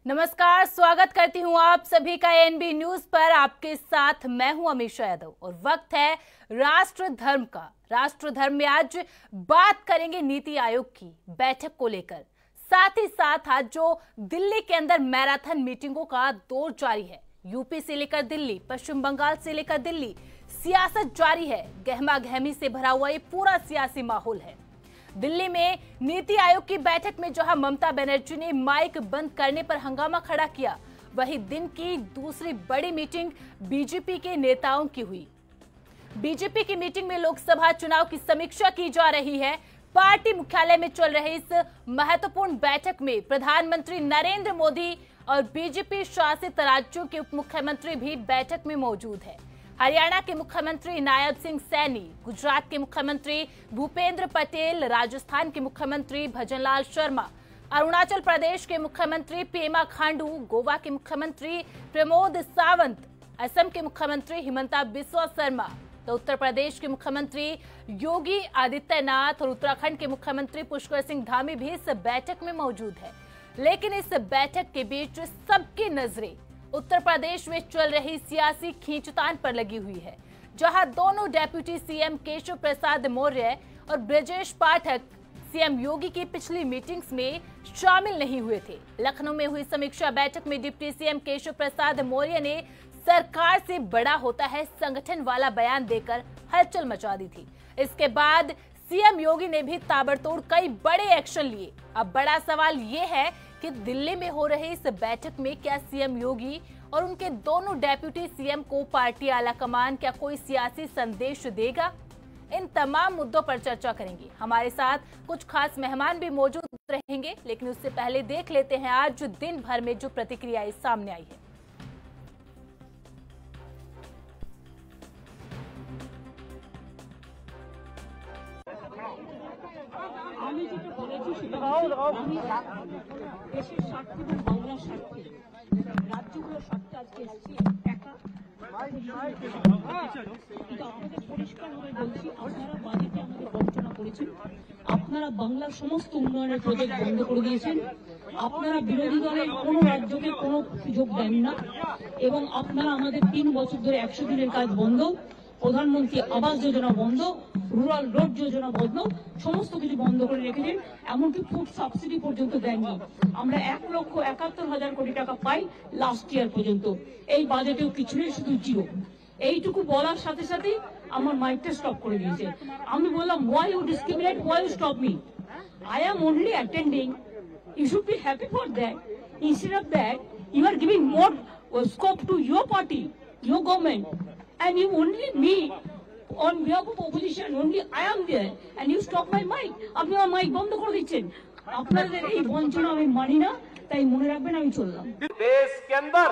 नमस्कार, स्वागत करती हूं आप सभी का एएनबी न्यूज पर। आपके साथ मैं हूं अमीषा यादव और वक्त है राष्ट्र धर्म का। राष्ट्र धर्म में आज बात करेंगे नीति आयोग की बैठक को लेकर। साथ ही साथ आज जो दिल्ली के अंदर मैराथन मीटिंगों का दौर जारी है, यूपी से लेकर दिल्ली, पश्चिम बंगाल से लेकर दिल्ली, सियासत जारी है। गहमा गहमी से भरा हुआ ये पूरा सियासी माहौल है। दिल्ली में नीति आयोग की बैठक में जहां ममता बनर्जी ने माइक बंद करने पर हंगामा खड़ा किया, वहीं दिन की दूसरी बड़ी मीटिंग बीजेपी के नेताओं की हुई। बीजेपी की मीटिंग में लोकसभा चुनाव की समीक्षा की जा रही है। पार्टी मुख्यालय में चल रही इस महत्वपूर्ण बैठक में प्रधानमंत्री नरेंद्र मोदी और बीजेपी शासित राज्यों के उप मुख्यमंत्री भी बैठक में मौजूद है। हरियाणा के मुख्यमंत्री नायब सिंह सैनी, गुजरात के मुख्यमंत्री भूपेंद्र पटेल, राजस्थान के मुख्यमंत्री भजनलाल शर्मा, अरुणाचल प्रदेश के मुख्यमंत्री पेमा खांडू, गोवा के मुख्यमंत्री प्रमोद सावंत, असम के मुख्यमंत्री हिमंता बिस्वा शर्मा, तो उत्तर प्रदेश के मुख्यमंत्री योगी आदित्यनाथ और उत्तराखंड के मुख्यमंत्री पुष्कर सिंह धामी भी इस बैठक में मौजूद है। लेकिन इस बैठक के बीच सबकी नजरें उत्तर प्रदेश में चल रही सियासी खींचतान पर लगी हुई है, जहां दोनों डेप्यूटी सीएम केशव प्रसाद मौर्य और ब्रजेश पाठक सीएम योगी की पिछली मीटिंग्स में शामिल नहीं हुए थे। लखनऊ में हुई समीक्षा बैठक में डिप्टी सीएम केशव प्रसाद मौर्य ने सरकार से बड़ा होता है संगठन वाला बयान देकर हलचल मचा दी थी। इसके बाद सीएम योगी ने भी ताबड़तोड़ कई बड़े एक्शन लिए। अब बड़ा सवाल ये है कि दिल्ली में हो रही इस बैठक में क्या सीएम योगी और उनके दोनों डेप्यूटी सीएम को पार्टी आलाकमान क्या कोई सियासी संदेश देगा? इन तमाम मुद्दों पर चर्चा करेंगे। हमारे साथ कुछ खास मेहमान भी मौजूद रहेंगे, लेकिन उससे पहले देख लेते हैं आज दिन भर में जो प्रतिक्रियाएं सामने आई है। আমি যেটা বলেছি সেটা আমি দেশের স্বার্থে এবং বাংলার স্বার্থে রাজ্যগুলোর স্বার্থে আজকে এসেছি একা। কিন্তু আপনাদের পরিষ্কারভাবে বলছি, আপনারা বাজেটে আমাদের বঞ্চনা করেছেন, আপনারা বাংলার সমস্ত উন্নয়নের প্রজেক্ট বন্ধ করে দিয়েছেন, আপনারা বিরোধী দলের কোনো রাজ্যকে কোনো সুযোগ দেন না এবং আপনারা আমাদের 3 বছর ধরে 100 দিনের কাজ বন্ধ, প্রধানমন্ত্রী আবাস যোজনা বন্ধ, রুরাল রোড যোজনা বন্ধ, সমস্ত কিছু বন্ধ করে রেখেছেন। এমনকি ফুড সাবসিডি পর্যন্ত দেননি। আমরা 1,71,000 কোটি টাকা পাই লাস্ট ইয়ার পর্যন্ত। এই বাজেটেও কিছু নেই, শুধু জিরো। এইটুকু বলার সাথে সাথে আমার মাইকটা স্টপ করে দিয়েছে। আমি বললাম, why you discriminate, why you stop me? I am only attending. You should be happy for that. Instead of that, you are giving more scope to your party, your government, and you only me on behalf of opposition, only I am there, and you stop my mic. আপনি আমার mic বন্ধ করে দিচ্ছেন। আপনাদের এই বঞ্চনা আমি মানি না, তাই মনে রাখবেন আমি চললাম। देश के अंदर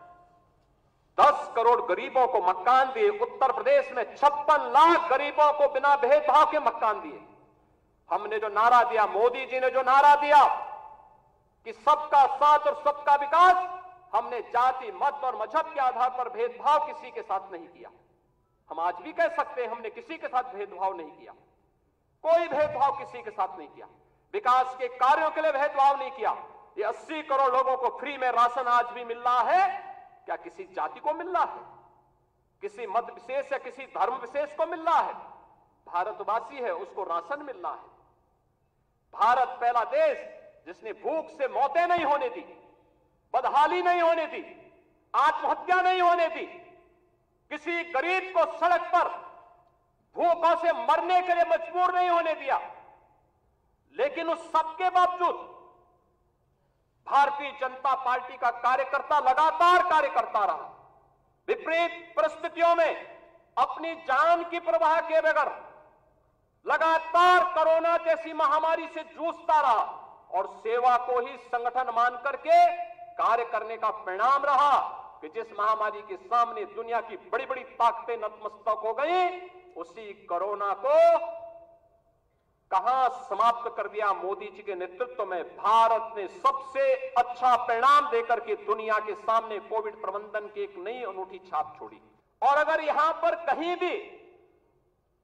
10 करोड़ गरीबों को मकान दिए, उत्तर प्रदेश में 56 लाख गरीबों को बिना भेदभाव के मकान दिए। हमने जो नारा दिया, मोदी जी ने जो नारा दिया कि सबका साथ और सबका विकास, हमने जाति, मत और मजहब के आधार पर भेदभाव किसी के साथ नहीं किया। हम आज भी कह सकते हैं हमने किसी के साथ भेदभाव नहीं किया, कोई भेदभाव किसी के साथ नहीं किया। विकास के कार्यों के लिए भेदभाव नहीं किया। ये 80 करोड़ लोगों को फ्री में राशन आज भी मिल रहा है, क्या किसी जाति को मिल रहा है, किसी मत विशेष या किसी धर्म विशेष को मिल रहा है? भारतवासी है, उसको राशन मिल रहा है। भारत पहला देश जिसने भूख से मौतें नहीं होने दी, बदहाली नहीं होने दी, आत्महत्या नहीं होने दी, किसी गरीब को सड़क पर भूखों से मरने के लिए मजबूर नहीं होने दिया। लेकिन उस सबके बावजूद भारतीय जनता पार्टी का कार्यकर्ता लगातार कार्य करता रहा। विपरीत परिस्थितियों में अपनी जान की परवाह किए बगैर लगातार कोरोना जैसी महामारी से जूझता रहा और सेवा को ही संगठन मान करके कार्य करने का परिणाम रहा कि जिस महामारी के सामने दुनिया की बड़ी बड़ी ताकतें नतमस्तक हो गई, उसी कोरोना को कहां समाप्त कर दिया मोदी जी के नेतृत्व में। भारत ने सबसे अच्छा परिणाम देकर के दुनिया के सामने कोविड प्रबंधन की एक नई अनूठी छाप छोड़ी। और अगर यहां पर कहीं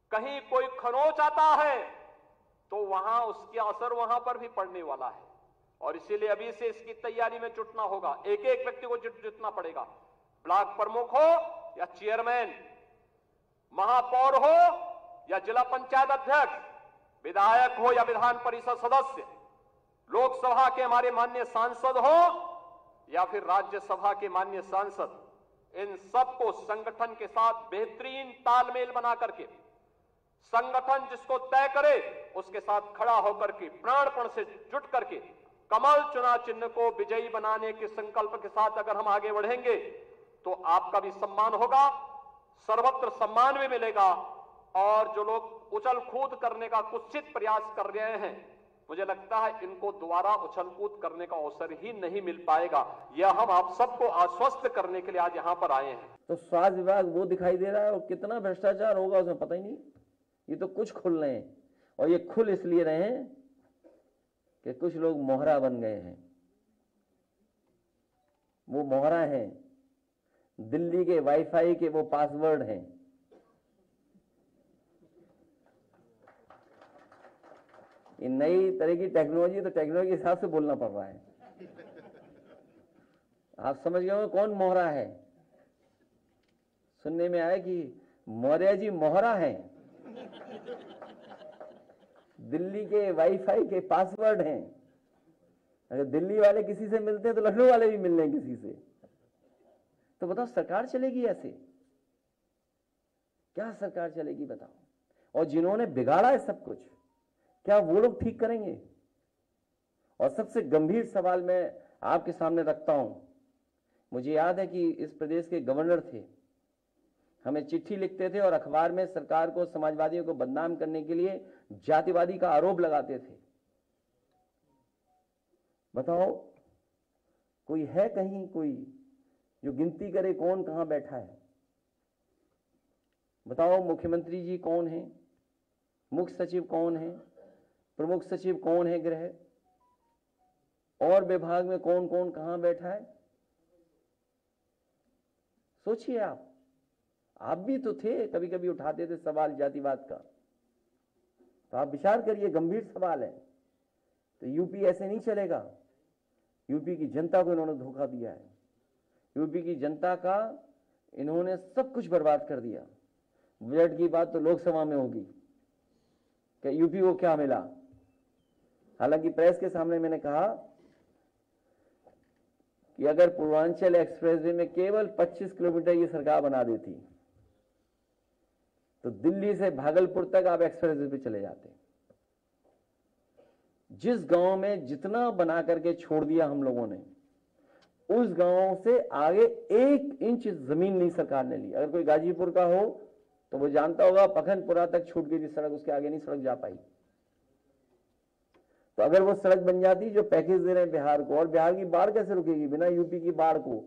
कोई खरोंच आता है तो वहां उसका असर वहां पर भी पड़ने वाला है। और इसीलिए अभी से इसकी तैयारी में जुटना होगा। एक एक व्यक्ति को जुटना पड़ेगा, ब्लॉक प्रमुख हो या चेयरमैन, महापौर हो या जिला पंचायत अध्यक्ष, विधायक हो या विधान परिषद सदस्य, लोकसभा के हमारे माननीय सांसद हो या फिर राज्यसभा के माननीय सांसद, इन सबको संगठन के साथ बेहतरीन तालमेल बना करके, संगठन जिसको तय करे उसके साथ खड़ा होकर के प्राणपण से जुट करके कमल चुनाव चिन्ह को विजयी बनाने के संकल्प के साथ अगर हम आगे बढ़ेंगे तो आपका भी सम्मान होगा, सर्वत्र सम्मान भी मिलेगा। और जो लोग उछल कूद करने का कुत्सित प्रयास कर रहे हैं, मुझे लगता है इनको दोबारा उछल कूद करने का अवसर ही नहीं मिल पाएगा। यह हम आप सबको आश्वस्त करने के लिए आज यहां पर आए हैं। तो स्वास्थ्य विभाग वो दिखाई दे रहा है और कितना भ्रष्टाचार होगा उसमें पता ही नहीं। ये तो कुछ खुल रहे हैं और ये खुल इसलिए रहे हैं कि कुछ लोग मोहरा बन गए हैं। वो मोहरा हैं, दिल्ली के वाईफाई के वो पासवर्ड हैं। ये नई तरह की टेक्नोलॉजी, तो टेक्नोलॉजी के हिसाब से बोलना पड़ रहा है। आप समझ गए हो कौन मोहरा है? सुनने में आया कि मौर्य जी मोहरा हैं, दिल्ली के वाईफाई के पासवर्ड हैं। अगर दिल्ली वाले किसी से मिलते हैं तो लखनऊ वाले भी मिल रहे हैं किसी से। तो बताओ सरकार चलेगी ऐसे? क्या सरकार चलेगी बताओ? और जिन्होंने बिगाड़ा है सब कुछ, क्या वो लोग ठीक करेंगे? और सबसे गंभीर सवाल मैं आपके सामने रखता हूं। मुझे याद है कि इस प्रदेश के गवर्नर थे, हमें चिट्ठी लिखते थे और अखबार में सरकार को, समाजवादियों को बदनाम करने के लिए जातिवादी का आरोप लगाते थे। बताओ कोई है कहीं कोई जो गिनती करे कौन कहां बैठा है? बताओ मुख्यमंत्री जी कौन है, मुख्य सचिव कौन है, प्रमुख सचिव कौन है गृह, और विभाग में कौन कौन कहां बैठा है? सोचिए आप भी तो थे, कभी कभी उठाते थे सवाल जातिवाद का। तो आप विचार करिए, गंभीर सवाल है। तो यूपी ऐसे नहीं चलेगा। यूपी की जनता को इन्होंने धोखा दिया है। यूपी की जनता का इन्होंने सब कुछ बर्बाद कर दिया। बजट की बात तो लोकसभा में होगी कि यूपी को क्या मिला। हालांकि प्रेस के सामने मैंने कहा कि अगर पूर्वांचल एक्सप्रेसवे में केवल 25 किलोमीटर ये सरकार बना देती तो दिल्ली से भागलपुर तक आप एक्सप्रेसवे पे चले जाते। जिस गांव में जितना बना करके छोड़ दिया हम लोगों ने, उस गांव से आगे 1 इंच जमीन नहीं सरकार ने ली। अगर कोई गाजीपुर का हो तो वो जानता होगा पखनपुरा तक छूट गई थी सड़क, उसके आगे नहीं सड़क जा पाई। तो अगर वो सड़क बन जाती जो पैकेज दे रहे हैं बिहार को, और बिहार की बाढ़ कैसे रुकेगी बिना यूपी की बाढ़ को?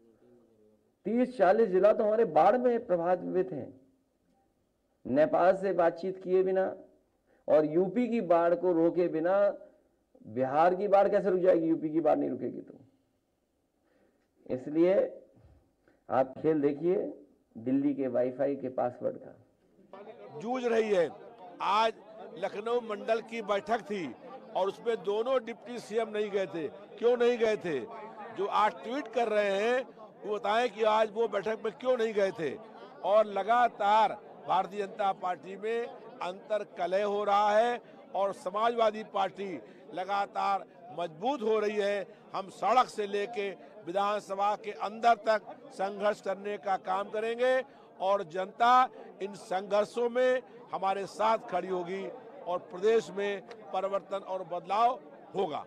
30-40 जिला तो हमारे बाढ़ में प्रभावित हैं, नेपाल से बातचीत किए बिना और यूपी की बाढ़ को रोके बिना बिहार की बाढ़ कैसे रुक जाएगी? यूपी की बाढ़ नहीं रुकेगी। तो इसलिए आप खेल देखिए दिल्ली के वाईफाई के पासवर्ड का। जूझ रही है। आज लखनऊ मंडल की बैठक थी और उसमें दोनों डिप्टी सीएम नहीं गए थे। क्यों नहीं गए थे? जो आज ट्वीट कर रहे हैं वो बताएं कि आज वो बैठक में क्यों नहीं गए थे। और लगातार भारतीय जनता पार्टी में अंतर कलह हो रहा है और समाजवादी पार्टी लगातार मजबूत हो रही है। हम सड़क से लेके विधानसभा के अंदर तक संघर्ष करने का काम करेंगे और जनता इन संघर्षों में हमारे साथ खड़ी होगी और प्रदेश में परिवर्तन और बदलाव होगा।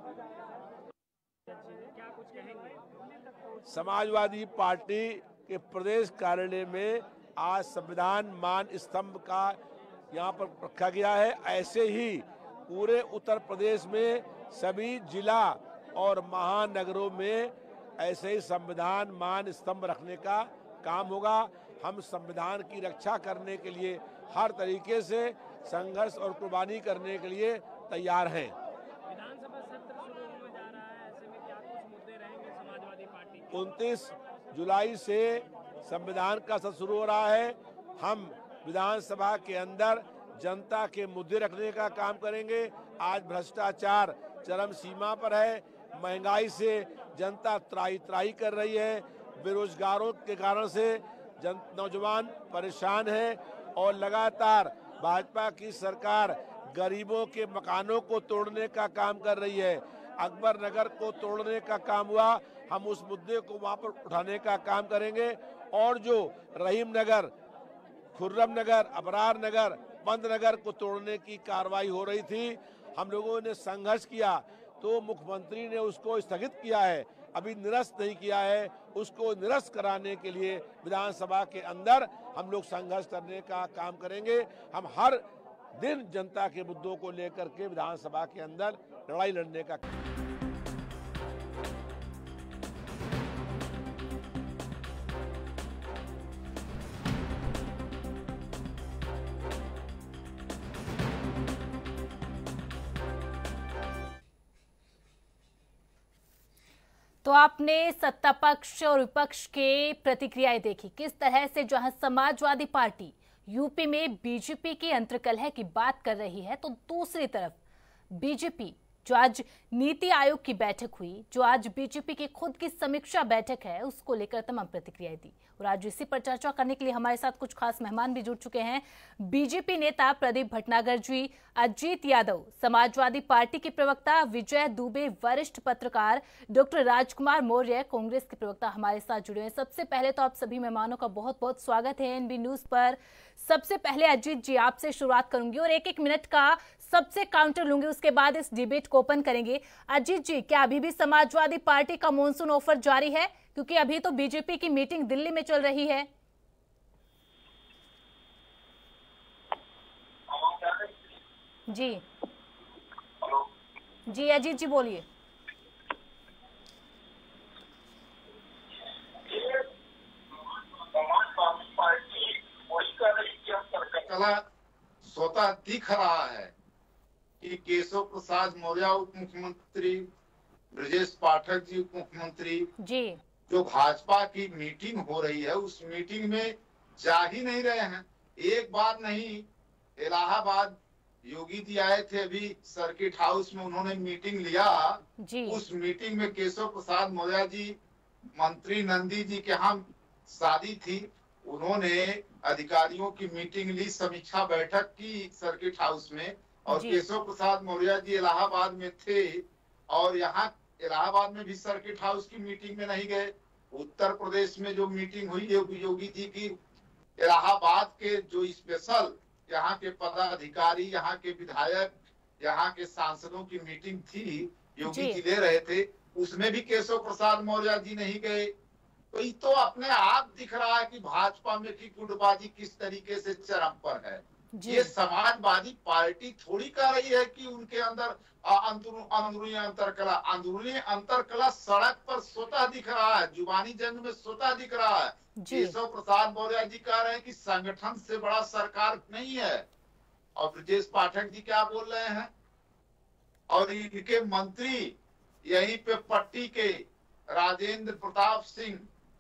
समाजवादी पार्टी के प्रदेश कार्यालय में आज संविधान मान स्तंभ का यहाँ पर रखा गया है। ऐसे ही पूरे उत्तर प्रदेश में सभी जिला और महानगरों में ऐसे ही संविधान मान स्तंभ रखने का काम होगा। हम संविधान की रक्षा करने के लिए हर तरीके से संघर्ष और कुर्बानी करने के लिए तैयार हैं। विधानसभा सत्र शुरू होने जा रहा है, ऐसे में क्या कुछ मुद्दे रहेंगे समाजवादी पार्टी के? 29 जुलाई से संविधान का सत्र शुरू हो रहा है। हम विधानसभा के अंदर जनता के मुद्दे रखने का काम करेंगे। आज भ्रष्टाचार चरम सीमा पर है। महंगाई से जनता त्राही त्राही कर रही है, बेरोजगारों के कारण से नौजवान परेशान है और लगातार भाजपा की सरकार गरीबों के मकानों को तोड़ने का काम कर रही है। अकबर नगर को तोड़ने का काम हुआ, हम उस मुद्दे को वहां पर उठाने का काम करेंगे। और जो रहीम नगर, खुर्रम नगर, अबरार नगर, बंद नगर को तोड़ने की कार्रवाई हो रही थी, हम लोगों ने संघर्ष किया तो मुख्यमंत्री ने उसको स्थगित किया है, अभी निरस्त नहीं किया है। उसको निरस्त कराने के लिए विधानसभा के अंदर हम लोग संघर्ष करने का काम करेंगे। हम हर दिन जनता के मुद्दों को लेकर के विधानसभा के अंदर लड़ाई लड़ने का। तो आपने सत्ता पक्ष और विपक्ष के प्रतिक्रियाएं देखी, किस तरह से जहां समाजवादी पार्टी यूपी में बीजेपी की अंतर्कलह की बात कर रही है, तो दूसरी तरफ बीजेपी जो आज नीति आयोग की बैठक हुई, जो आज बीजेपी की खुद की समीक्षा बैठक है, उसको लेकर तमाम प्रतिक्रियाएं दी। और आज इसी पर चर्चा करने के लिए हमारे साथ कुछ खास मेहमान भी जुड़ चुके हैं। बीजेपी नेता प्रदीप भटनागर जी, अजीत यादव, समाजवादी पार्टी के प्रवक्ता विजय दुबे, वरिष्ठ पत्रकार डॉक्टर राजकुमार मौर्य, कांग्रेस के प्रवक्ता हमारे साथ जुड़े हैं। सबसे पहले तो आप सभी मेहमानों का बहुत बहुत स्वागत है एनबी न्यूज पर। सबसे पहले अजीत जी आपसे शुरुआत करूंगी और एक मिनट का सबसे काउंटर लूंगी, उसके बाद इस डिबेट को ओपन करेंगे। अजीत जी, क्या अभी भी समाजवादी पार्टी का मॉनसून ऑफर जारी है? क्योंकि अभी तो बीजेपी की मीटिंग दिल्ली में चल रही है। जी जी अजीत जी बोलिए। स्वतः दिख रहा है कि केशव प्रसाद मौर्य उप मुख्यमंत्री, ब्रजेश पाठक जी उप मुख्यमंत्री जी, जो भाजपा की मीटिंग हो रही है उस मीटिंग में जा ही नहीं रहे हैं। एक बार नहीं, इलाहाबाद योगी जी आए थे अभी सर्किट हाउस में, उन्होंने मीटिंग लिया जी। उस मीटिंग में केशव प्रसाद मौर्य जी, मंत्री नंदी जी के यहाँ शादी थी, उन्होंने अधिकारियों की मीटिंग ली, समीक्षा बैठक की सर्किट हाउस में। और केशव प्रसाद मौर्य जी इलाहाबाद में थे और यहाँ इलाहाबाद में भी सर्किट हाउस की मीटिंग में नहीं गए। उत्तर प्रदेश में जो मीटिंग हुई योगी जी की, इलाहाबाद के जो स्पेशल यहाँ के पदाधिकारी, यहाँ के विधायक, यहाँ के सांसदों की मीटिंग थी, योगी जी ले रहे थे, उसमें भी केशव प्रसाद मौर्य जी नहीं गए। तो ये तो अपने आप दिख रहा है कि भाजपा में की गुटबाजी किस तरीके से चरम पर है। ये समाजवादी पार्टी थोड़ी कह रही है कि उनके अंदर अंदरूनी अंतरकला सड़क पर स्वतः दिख रहा है, जुबानी जंग में स्वतः दिख रहा है। केशव प्रसाद मौर्य जी कह रहे हैं कि संगठन से बड़ा सरकार नहीं है, और ब्रजेश पाठक जी क्या बोल रहे हैं, और इनके मंत्री यहीं पे पट्टी के राजेंद्र प्रताप सिंह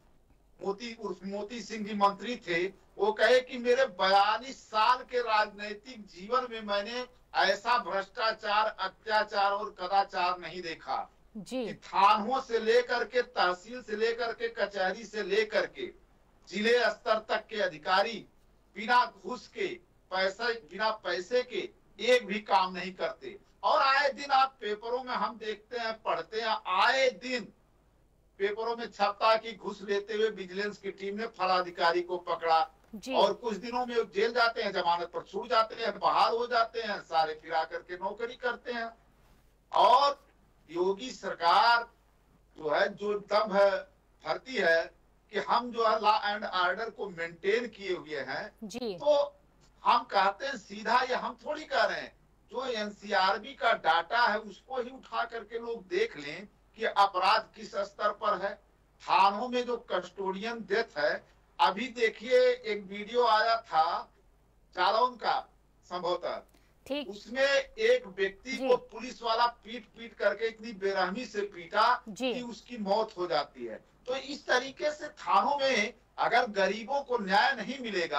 मोती सिंह जी मंत्री थे, वो कहे कि मेरे 42 साल के राजनीतिक जीवन में मैंने ऐसा भ्रष्टाचार, अत्याचार और कदाचार नहीं देखा जी। कि थानों से लेकर के, तहसील से लेकर के, कचहरी से लेकर के जिले स्तर तक के अधिकारी बिना घूस के, बिना पैसे के एक भी काम नहीं करते। और आए दिन आप पेपरों में हम देखते हैं, पढ़ते हैं, आए दिन पेपरों में छपता कि घुस लेते हुए विजिलेंस की टीम ने फला अधिकारी को पकड़ा, और कुछ दिनों में जेल जाते हैं, जमानत पर छूट जाते हैं, बहाल हो जाते हैं, सारे फिरा करके नौकरी करते हैं। और योगी सरकार जो है, जो दम है भरती है कि हम जो है लॉ एंड ऑर्डर को मेंटेन किए हुए हैं जी। तो हम कहते हैं सीधा, ये हम थोड़ी कह रहे हैं, जो एनसीआरबी का डाटा है उसको ही उठा करके लोग देख लें कि अपराध किस स्तर पर है। थानों में जो कस्टोडियन डेथ है, अभी देखिए एक वीडियो आया था जालौन का संभवतः, उसमें एक व्यक्ति को पुलिस वाला पीट करके इतनी बेरहमी से पीटा कि उसकी मौत हो जाती है। तो इस तरीके से थानों में अगर गरीबों को न्याय नहीं मिलेगा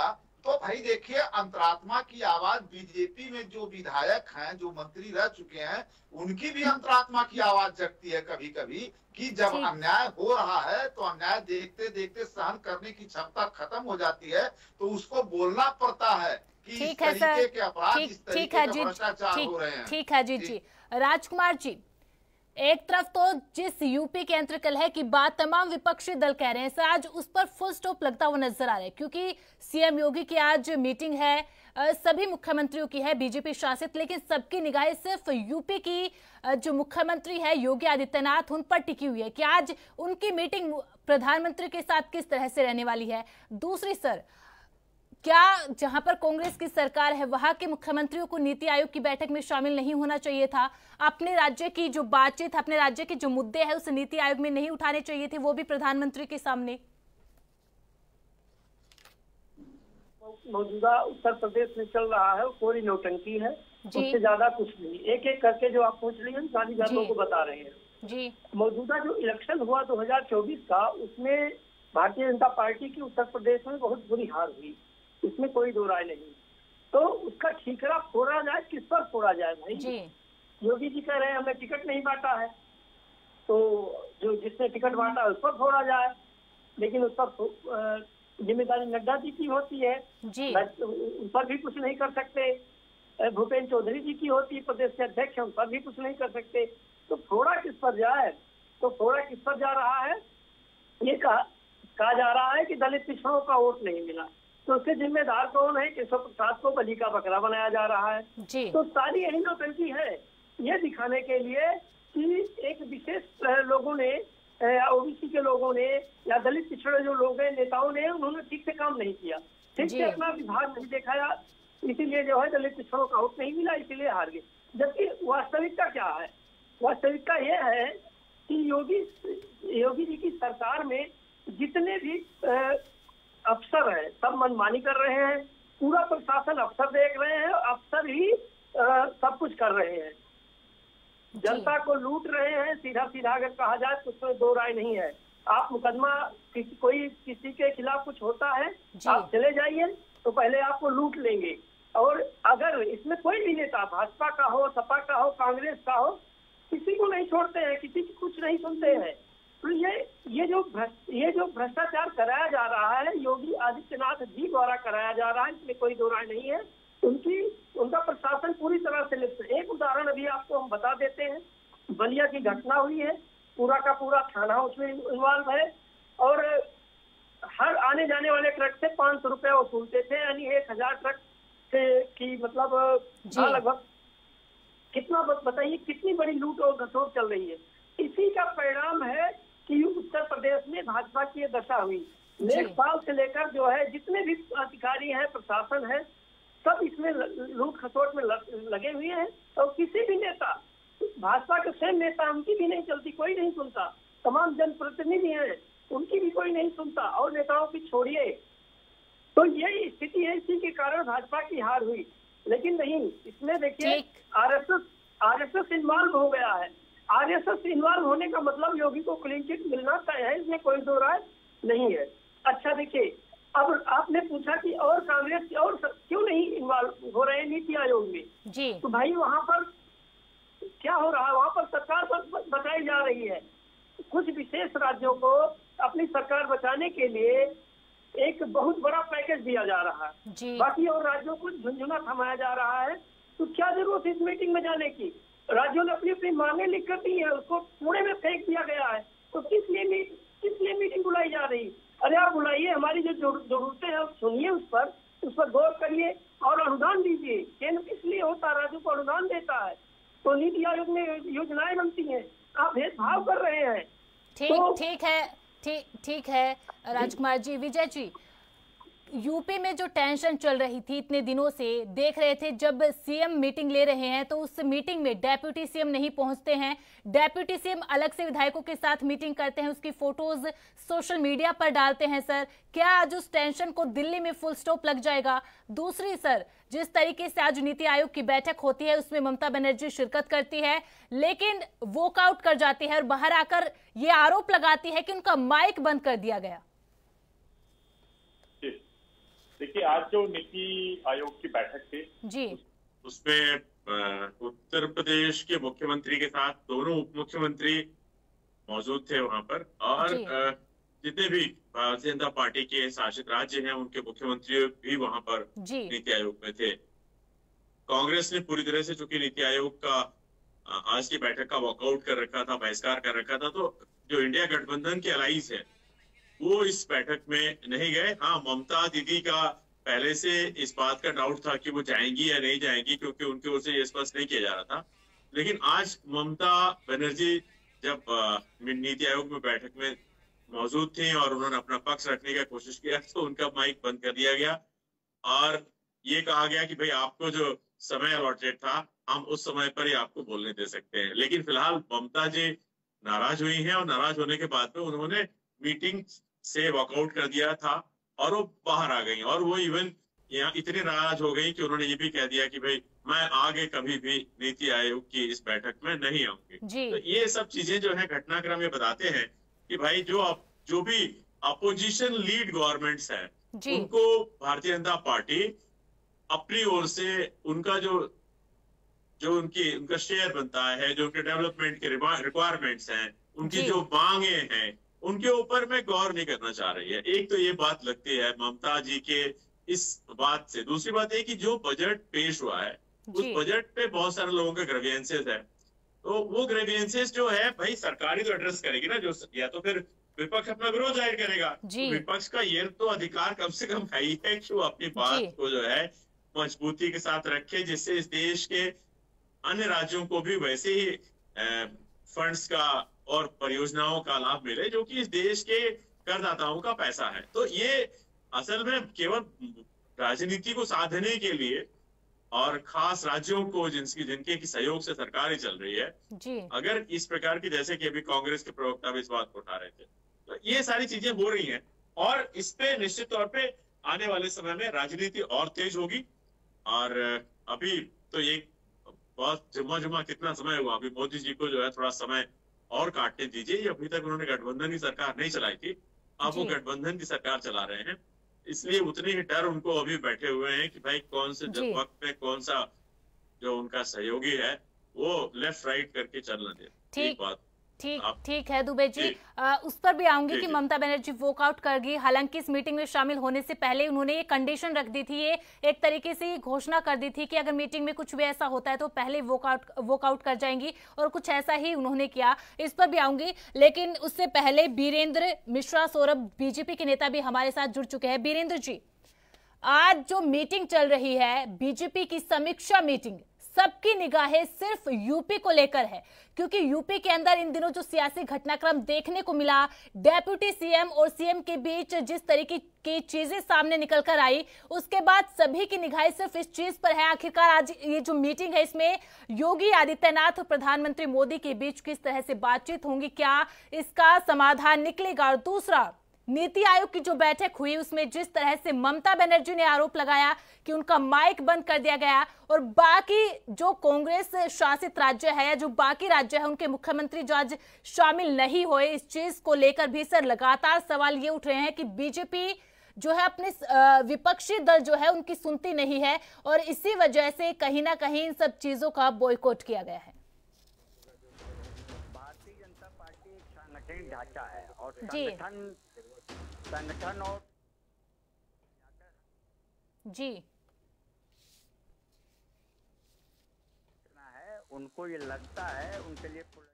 तो भाई देखिए, अंतरात्मा की आवाज बीजेपी में जो विधायक हैं, जो मंत्री रह चुके हैं, उनकी भी अंतरात्मा की आवाज जगती है कभी कभी कि जब अन्याय हो रहा है तो अन्याय देखते देखते सहन करने की क्षमता खत्म हो जाती है, तो उसको बोलना पड़ता है कि इस तरीके के अपराध, इस तरीके के भ्रष्टाचार हो रहे हैं। ठीक है जी। राजकुमार जी, एक तरफ तो जिस यूपी के अंतर्कल है की बात तमाम विपक्षी दल कह रहे हैं सर, आज उस पर फुल स्टॉप लगता हुआ नजर आ रहा है, क्योंकि सीएम योगी की आज मीटिंग है, सभी मुख्यमंत्रियों की है बीजेपी शासित, लेकिन सबकी निगाहें सिर्फ यूपी की जो मुख्यमंत्री है योगी आदित्यनाथ उन पर टिकी हुई है कि आज उनकी मीटिंग प्रधानमंत्री के साथ किस तरह से रहने वाली है। दूसरी सर, क्या जहां पर कांग्रेस की सरकार है वहां के मुख्यमंत्रियों को नीति आयोग की बैठक में शामिल नहीं होना चाहिए था? अपने राज्य की जो बातचीत, अपने राज्य के जो मुद्दे हैं उस नीति आयोग में नहीं उठाने चाहिए थे, वो भी प्रधानमंत्री के सामने? मौजूदा उत्तर प्रदेश में चल रहा है कोई नौटंकी है, उससे ज्यादा कुछ नहीं। एक एक करके जो आप पूछ रही हैं सारी बातों को बता रहे हैं जी। मौजूदा जो इलेक्शन हुआ 2024 का, उसमें भारतीय जनता पार्टी की उत्तर प्रदेश में बहुत बुरी हार हुई, इसमें कोई दो राय नहीं। तो उसका ठीकरा फोड़ा जाए, किस पर फोड़ा जाए भाई जी? योगी जी कह रहे हैं हमने टिकट नहीं बांटा है, तो जो जिसने टिकट बांटा उस पर फोड़ा जाए, लेकिन उस पर जिम्मेदारी नड्डा जी की होती है जी, उन पर भी कुछ नहीं कर सकते। भूपेन्द्र चौधरी जी की होती है, प्रदेश के अध्यक्ष, उन पर भी कुछ नहीं कर सकते। तो फोड़ा किस पर जाए? तो फोड़ा किस पर जा रहा है? ये कहा जा रहा है कि दलित पिछड़ों का वोट नहीं मिला, तो उसके जिम्मेदार कौन है? केशव प्रसाद को बलि का बकरा बनाया जा रहा है जी। तो सारी यही नौटंकी है, ये दिखाने के लिए कि एक विशेष लोगों ने, ओबीसी के लोगों ने या दलित पिछड़े जो लोग हैं, नेताओं ने, उन्होंने ठीक से काम नहीं किया, ठीक से अपना विभाग नहीं दिखाया, इसीलिए जो है दलित पिछड़ों का वोट नहीं मिला, इसीलिए हार गए। जबकि वास्तविकता क्या है? वास्तविकता ये है कि योगी जी की सरकार में जितने भी अफसर हैं सब मनमानी कर रहे हैं, पूरा प्रशासन अफसर देख रहे हैं, अफसर ही सब कुछ कर रहे हैं, जनता को लूट रहे हैं। सीधा सीधा अगर कहा जाए तो उसमें दो राय नहीं है। आप मुकदमा किसी के खिलाफ कुछ होता है, आप चले जाइए तो पहले आपको लूट लेंगे, और अगर इसमें कोई भी नेता, भाजपा का हो, सपा का हो, कांग्रेस का हो, किसी को नहीं छोड़ते हैं, किसी की कुछ नहीं सुनते हैं। तो ये जो भ्रष्टाचार कराया जा रहा है, योगी आदित्यनाथ जी द्वारा कराया जा रहा है, इसमें कोई दो राय नहीं है। उनका प्रशासन पूरी तरह से लिप्त है। एक उदाहरण अभी आपको हम बता देते हैं, बलिया की घटना हुई है, पूरा का पूरा थाना उसमें इन्वॉल्व है, और हर आने जाने वाले ट्रक से 500 रुपए वसूलते थे, यानी 1000 ट्रक की मतलब लगभग कितना, बताइए कितनी बड़ी लूट और घसोट चल रही है। इसी का परिणाम है कि उत्तर प्रदेश में भाजपा की ये दशा हुई। लेखपाल से लेकर जो है जितने भी अधिकारी हैं, प्रशासन है, सब इसमें लूट खसोट में लगे हुए हैं, और किसी भी नेता, भाजपा के स्वयं नेता, उनकी भी नहीं चलती, कोई नहीं सुनता। तमाम जनप्रतिनिधि हैं, उनकी भी कोई नहीं सुनता, और नेताओं की छोड़िए। तो यही स्थिति है, इसी के कारण भाजपा की हार हुई। लेकिन नहीं, इसमें देखिए आरएसएस इन्वॉल्व हो गया है। आरएसएस इन्वॉल्व होने का मतलब योगी को क्लीन चिट मिलना तय है, इसमें कोई दो राय नहीं है। अच्छा देखिए, अब आपने पूछा कि और कांग्रेस और क्यों नहीं इन्वॉल्व हो रहे हैं नीति आयोग में जी। तो भाई वहाँ पर क्या हो रहा है? वहाँ पर सरकार बचाई जा रही है। कुछ विशेष राज्यों को अपनी सरकार बचाने के लिए एक बहुत बड़ा पैकेज दिया जा रहा है जी। बाकी और राज्यों को झुंझुना थमाया जा रहा है। तो क्या जरूरत इस मीटिंग में जाने की? राज्यों ने अपनी अपनी मांगे लिख कर दी है, उसको कूड़े में फेंक दिया गया है। तो किस लिए मीटिंग बुलाई जा रही? अरे आप बुलाइए, हमारी जो जरूरतें हैं सुनिए, उस पर गौर करिए और अनुदान दीजिए। केंद्र किस लिए होता है? राज्यों को अनुदान देता है, तो नीति आयोग में योजनाएं बनती हैं। आप भेदभाव कर रहे हैं। ठीक है राजकुमार जी। विजय जी, यूपी में जो टेंशन चल रही थी इतने दिनों से, देख रहे थे जब सीएम मीटिंग ले रहे हैं तो उस मीटिंग में डेप्यूटी सीएम नहीं पहुंचते हैं, डेप्यूटी सीएम अलग से विधायकों के साथ मीटिंग करते हैं, उसकी फोटोज सोशल मीडिया पर डालते हैं। सर, क्या आज उस टेंशन को दिल्ली में फुल स्टॉप लग जाएगा? दूसरी सर, जिस तरीके से आज नीति आयोग की बैठक होती है उसमें ममता बनर्जी शिरकत करती है, लेकिन वॉकआउट कर जाती है और बाहर आकर ये आरोप लगाती है कि उनका माइक बंद कर दिया गया। देखिए, आज जो नीति आयोग की बैठक थी जी, उसमें उत्तर प्रदेश के मुख्यमंत्री के साथ दोनों उप मुख्यमंत्री मौजूद थे वहां पर, और जितने भी भारतीय जनता पार्टी के शासित राज्य हैं उनके मुख्यमंत्री भी वहां पर नीति आयोग में थे। कांग्रेस ने पूरी तरह से चूंकि नीति आयोग का आज की बैठक का वॉकआउट कर रखा था, बहिष्कार कर रखा था, तो जो इंडिया गठबंधन के अलाइज है वो इस बैठक में नहीं गए। हाँ, ममता दीदी का पहले से इस बात का डाउट था कि वो जाएंगी या नहीं जाएंगी, क्योंकि उनकी ओर से ये स्पष्ट नहीं किया जा रहा था। लेकिन आज ममता बनर्जी जब नीति आयोग में बैठक में मौजूद थी और उन्होंने अपना पक्ष रखने की कोशिश किया, तो उनका माइक बंद कर दिया गया और ये कहा गया कि भाई आपको जो समय अलॉटेड था हम उस समय पर ही आपको बोलने दे सकते हैं। लेकिन फिलहाल ममता जी नाराज हुई हैं और नाराज होने के बाद में उन्होंने मीटिंग से वॉकआउट कर दिया था और वो बाहर आ गई, और वो इवन यहाँ इतनी नाराज हो गई कि उन्होंने ये भी कह दिया कि भाई मैं आगे कभी भी नीति आयोग की इस बैठक में नहीं आऊंगी। तो ये सब चीजें जो है घटनाक्रम ये बताते हैं कि भाई जो भी अपोजिशन लीड गवर्नमेंट्स है उनको भारतीय जनता पार्टी अपनी ओर से उनका जो उनका शेयर बनता है, जो उनके डेवलपमेंट के रिक्वायरमेंट्स हैं, उनकी जो मांगे हैं, उनके ऊपर में गौर नहीं करना चाह रही है। एक तो ये बात लगती है ममता जी के इस बात से। दूसरी बात है कि जो बजट पेश हुआ है उस बजट पे बहुत सारे लोगों के ग्रेवियंसेस है, तो वो ग्रेवियंसेस जो है भाई सरकार ही तो एड्रेस करेगी ना, जो या तो फिर विपक्ष अपना विरोध जाहिर करेगा। तो विपक्ष का ये तो अधिकार कम से कम है ही है कि वो अपनी बात को जो है मजबूती के साथ रखे, जिससे इस देश के अन्य राज्यों को भी वैसे ही फंड्स का और परियोजनाओं का लाभ मिले जो कि इस देश के करदाताओं का पैसा है। तो ये असल में केवल राजनीति को साधने के लिए और खास राज्यों को जिनके की सहयोग से सरकार ही चल रही है, अगर इस प्रकार की, जैसे कि अभी कांग्रेस के प्रवक्ता भी इस बात को उठा रहे थे, तो ये सारी चीजें हो रही हैं और इस पे निश्चित तौर पे आने वाले समय में राजनीति और तेज होगी। और अभी तो ये बहुत जुम्मा कितना समय हुआ, अभी मोदी जी को जो है थोड़ा समय और काटने दीजिए। ये अभी तक उन्होंने गठबंधन की सरकार नहीं चलाई थी, अब वो गठबंधन की सरकार चला रहे हैं, इसलिए उतनी ही डर उनको अभी बैठे हुए हैं कि भाई कौन से वक्त में कौन सा जो उनका सहयोगी है वो लेफ्ट राइट करके चलना दे। ठीक बात, ठीक है दुबे जी, उस पर भी आऊंगी कि ममता बनर्जी वॉकआउट कर गई। हालांकि इस मीटिंग में शामिल होने से पहले उन्होंने ये कंडीशन रख दी थी, ये एक तरीके से घोषणा कर दी थी कि अगर मीटिंग में कुछ भी ऐसा होता है तो पहले वॉकआउट कर जाएंगी, और कुछ ऐसा ही उन्होंने किया। इस पर भी आऊंगी, लेकिन उससे पहले बीरेंद्र मिश्रा सौरभ बीजेपी के नेता भी हमारे साथ जुड़ चुके हैं। बीरेंद्र जी, आज जो मीटिंग चल रही है बीजेपी की समीक्षा मीटिंग, सबकी निगाहें सिर्फ यूपी को लेकर है, क्योंकि यूपी के अंदर इन दिनों जो सियासी घटनाक्रम देखने को मिला, डेप्यूटी सीएम और सीएम के बीच जिस तरीके की चीजें सामने निकल कर आई, उसके बाद सभी की निगाहें सिर्फ इस चीज पर है आखिरकार आज ये जो मीटिंग है इसमें योगी आदित्यनाथ और प्रधानमंत्री मोदी के बीच किस तरह से बातचीत होंगी, क्या इसका समाधान निकलेगा। और दूसरा, नीति आयोग की जो बैठक हुई उसमें जिस तरह से ममता बनर्जी ने आरोप लगाया कि उनका माइक बंद कर दिया गया, और बाकी जो कांग्रेस शासित राज्य है या जो बाकी राज्य है उनके मुख्यमंत्री जो आज शामिल नहीं हुए, इस चीज को लेकर भी सर लगातार सवाल ये उठ रहे हैं कि बीजेपी जो है अपने विपक्षी दल जो है उनकी सुनती नहीं है, और इसी वजह से कहीं ना कहीं इन सब चीजों का बॉयकॉट किया गया है। भारतीय जनता पार्टी एक संगठन ढांचा है और संगठन और जी है, उनको ये लगता है उनके लिए उत्तर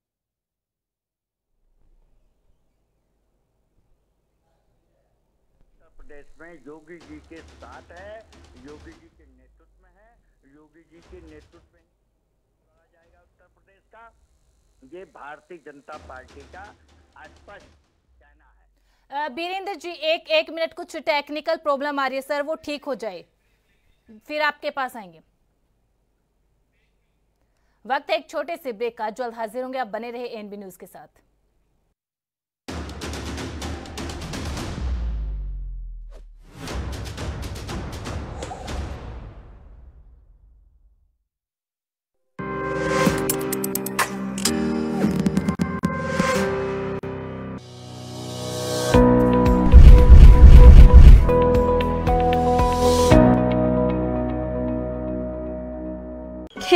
प्रदेश में योगी जी के साथ है, योगी जी के नेतृत्व में है, योगी जी के नेतृत्व में लड़ा जाएगा उत्तर प्रदेश का, ये भारतीय जनता पार्टी का स्पष्ट कहना है। बीरेंद्र जी, एक मिनट, कुछ टेक्निकल प्रॉब्लम आ रही है सर, वो ठीक हो जाए फिर आपके पास आएंगे। वक्त है एक छोटे से ब्रेक का, जल्द हाजिर होंगे। आप बने रहे एएनबी न्यूज के साथ।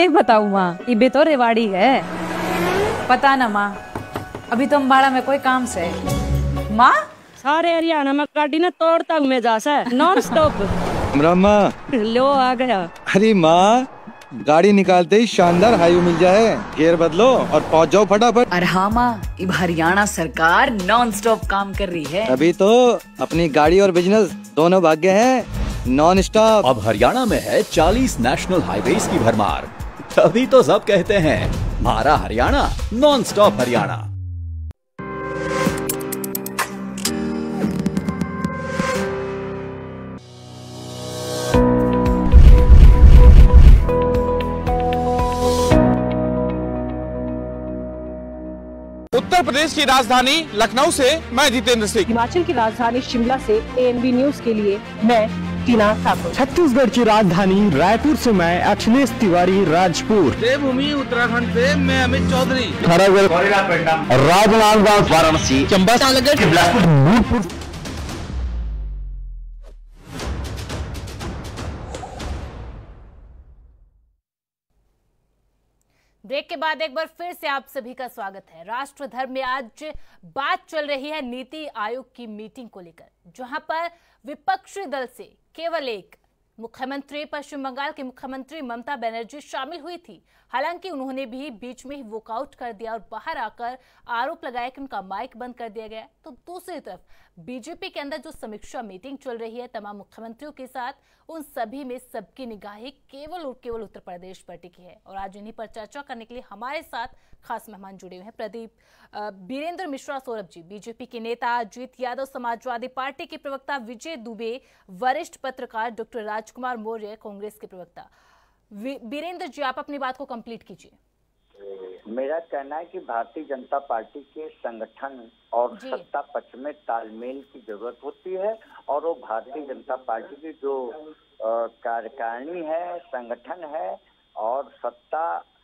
नहीं बताऊँ माँ, ये भी तो रेवाड़ी है। पता ना माँ, अभी तो अम्बाड़ा में कोई काम से माँ। सारे हरियाणा में गाड़ी ने तोड़ता में जा सा नॉन स्टॉप। लो आ गया। अरे माँ, गाड़ी निकालते ही शानदार हाईवे मिल जाए, गियर बदलो और पहुंच जाओ फटाफट। अरे हाँ माँ, अब हरियाणा सरकार नॉन स्टॉप काम कर रही है। अभी तो अपनी गाड़ी और बिजनेस दोनों भाग्य हैं नॉन स्टॉप। अब हरियाणा में है 40 नेशनल हाईवेज की भरमार, तभी तो सब कहते हैं हमारा हरियाणा नॉन स्टॉप हरियाणा। उत्तर प्रदेश की राजधानी लखनऊ से मैं जितेंद्र सिंह। हिमाचल की राजधानी शिमला से ANB न्यूज के लिए मैं टीना ठाकुर। छत्तीसगढ़ की राजधानी रायपुर से मैं अखिलेश तिवारी राजपुर। देवभूमि उत्तराखंड से मैं अमित चौधरी। राजनांदगांव, वाराणसी, चंबा, बिलासपुर। ब्रेक के बाद एक बार फिर से आप सभी का स्वागत है। राष्ट्रधर्म में आज बात चल रही है नीति आयोग की मीटिंग को लेकर, जहां पर विपक्षी दल से केवल एक मुख्यमंत्री, पश्चिम बंगाल के मुख्यमंत्री ममता बनर्जी शामिल हुई थी। हालांकि उन्होंने भी बीच में ही वॉकआउट कर दिया और बाहर आकर आरोप लगाया कि उनका माइक बंद कर दिया गया। तो दूसरी तरफ बीजेपी के अंदर जो समीक्षा मीटिंग चल रही है तमाम मुख्यमंत्रियों के साथ, उन सभी में सबकी निगाहें केवल और केवल उत्तर प्रदेश पर टिकी है। और आज इन्हीं पर चर्चा करने के लिए हमारे साथ खास मेहमान जुड़े हुए हैं। प्रदीप, बीरेंद्र मिश्रा सौरभ जी, बीजेपी के नेता अजीत यादव, समाजवादी पार्टी के प्रवक्ता विजय दुबे, वरिष्ठ पत्रकार डॉक्टर राजकुमार मौर्य, कांग्रेस के प्रवक्ता। बीरेंद्र जी, आप अपनी बात को कंप्लीट कीजिए। मेरा कहना है कि भारतीय जनता पार्टी के संगठन और सत्ता पक्ष में तालमेल की जरूरत होती है, और वो भारतीय जनता पार्टी की जो कार्यकारिणी है, संगठन है और सत्ता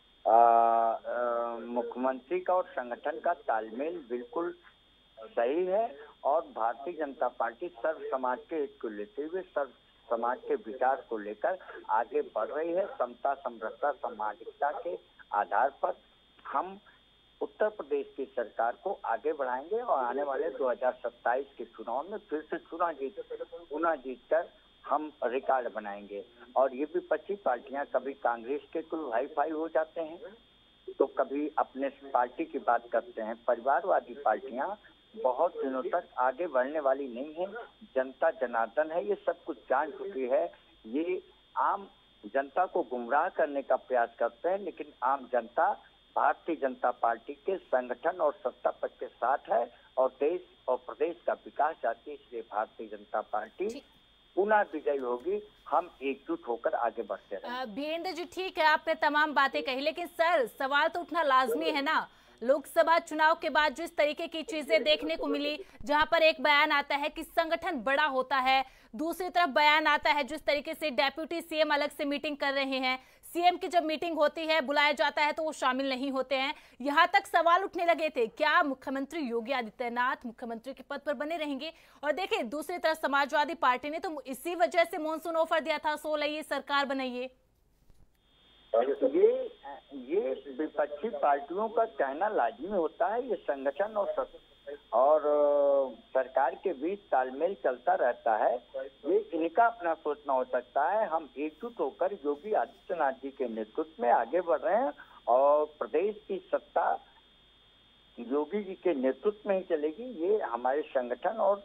मुख्यमंत्री का और संगठन का तालमेल बिल्कुल सही है। और भारतीय जनता पार्टी सर्व समाज के हित को लेते हुए सर्व समाज के विकास को लेकर आगे बढ़ रही है। समता, समरसता, सामाजिकता के आधार पर हम उत्तर प्रदेश की सरकार को आगे बढ़ाएंगे और आने वाले 2027 के चुनाव में फिर से चुनाव जीतकर हम रिकॉर्ड बनाएंगे। और ये विपक्षी पार्टियां कभी कांग्रेस के कुल हाई फाई हो जाते हैं, तो कभी अपने पार्टी की बात करते हैं। परिवारवादी पार्टियां बहुत दिनों तक आगे बढ़ने वाली नहीं है। जनता जनार्दन है, ये सब कुछ जान चुकी है। ये आम जनता को गुमराह करने का प्रयास करते हैं, लेकिन आम जनता भारतीय जनता पार्टी के संगठन और सत्ता पक्ष के साथ है और देश और प्रदेश का विकास चाहती है। इसलिए भारतीय जनता पार्टी पुनः विजयी होगी। हम एकजुट होकर आगे बढ़ते रहेंगे। बीरेंद्र जी, ठीक है, आपने तमाम बातें कही, लेकिन सर सवाल तो उठना लाजमी है ना। लोकसभा चुनाव के बाद जिस तरीके की चीजें देखने को मिली, जहां पर एक बयान आता है कि संगठन बड़ा होता है, दूसरी तरफ बयान आता है जिस तरीके से डेप्यूटी सीएम अलग से मीटिंग कर रहे हैं, सीएम की जब मीटिंग होती है बुलाया जाता है तो वो शामिल नहीं होते हैं। यहां तक सवाल उठने लगे थे, क्या मुख्यमंत्री योगी आदित्यनाथ मुख्यमंत्री के पद पर बने रहेंगे? और देखिए, दूसरी तरफ समाजवादी पार्टी ने तो इसी वजह से मॉनसून ऑफर दिया था, 16 लाइए, सरकार बनाइए। ये विपक्षी पार्टियों का कहना लाजिमी होता है। ये संगठन और सरकार के बीच तालमेल चलता रहता है। ये इनका अपना सोचना हो सकता है। हम एकजुट होकर योगी आदित्यनाथ जी के नेतृत्व में आगे बढ़ रहे हैं और प्रदेश की सत्ता योगी जी के नेतृत्व में ही चलेगी। ये हमारे संगठन और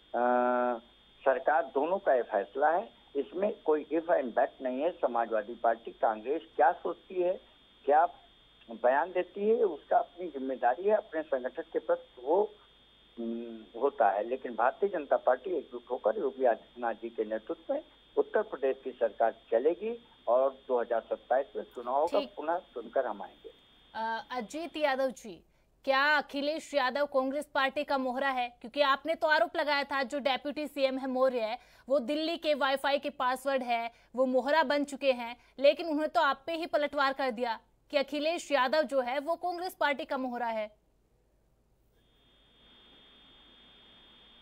सरकार दोनों का ये फैसला है। इसमें कोई इफ एंड बैट नहीं है। समाजवादी पार्टी, कांग्रेस क्या सोचती है, क्या बयान देती है, उसका अपनी जिम्मेदारी है, अपने संगठन के प्रति वो होता है। लेकिन भारतीय जनता पार्टी एकजुट होकर योगी आदित्यनाथ जी के नेतृत्व में उत्तर प्रदेश की सरकार चलेगी और 2027 में चुनाव का पुनः चुनकर हम आएंगे। अजीत यादव जी, क्या अखिलेश यादव कांग्रेस पार्टी का मोहरा है? क्योंकि आपने तो आरोप लगाया था जो डेप्यूटी सीएम है मौर्य है, वो दिल्ली के वाईफाई के पासवर्ड है, वो मोहरा बन चुके हैं, लेकिन उन्होंने तो आप पे ही पलटवार कर दिया कि अखिलेश यादव जो है वो कांग्रेस पार्टी का मोहरा है।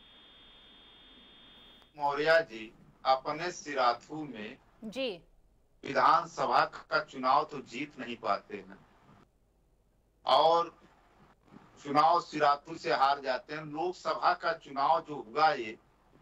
मौर्य जी अपने सिराथू में जी विधानसभा का चुनाव तो जीत नहीं पाते हैं और चुनाव सिरातुल से हार जाते हैं। लोकसभा का चुनाव जो हुआ, ये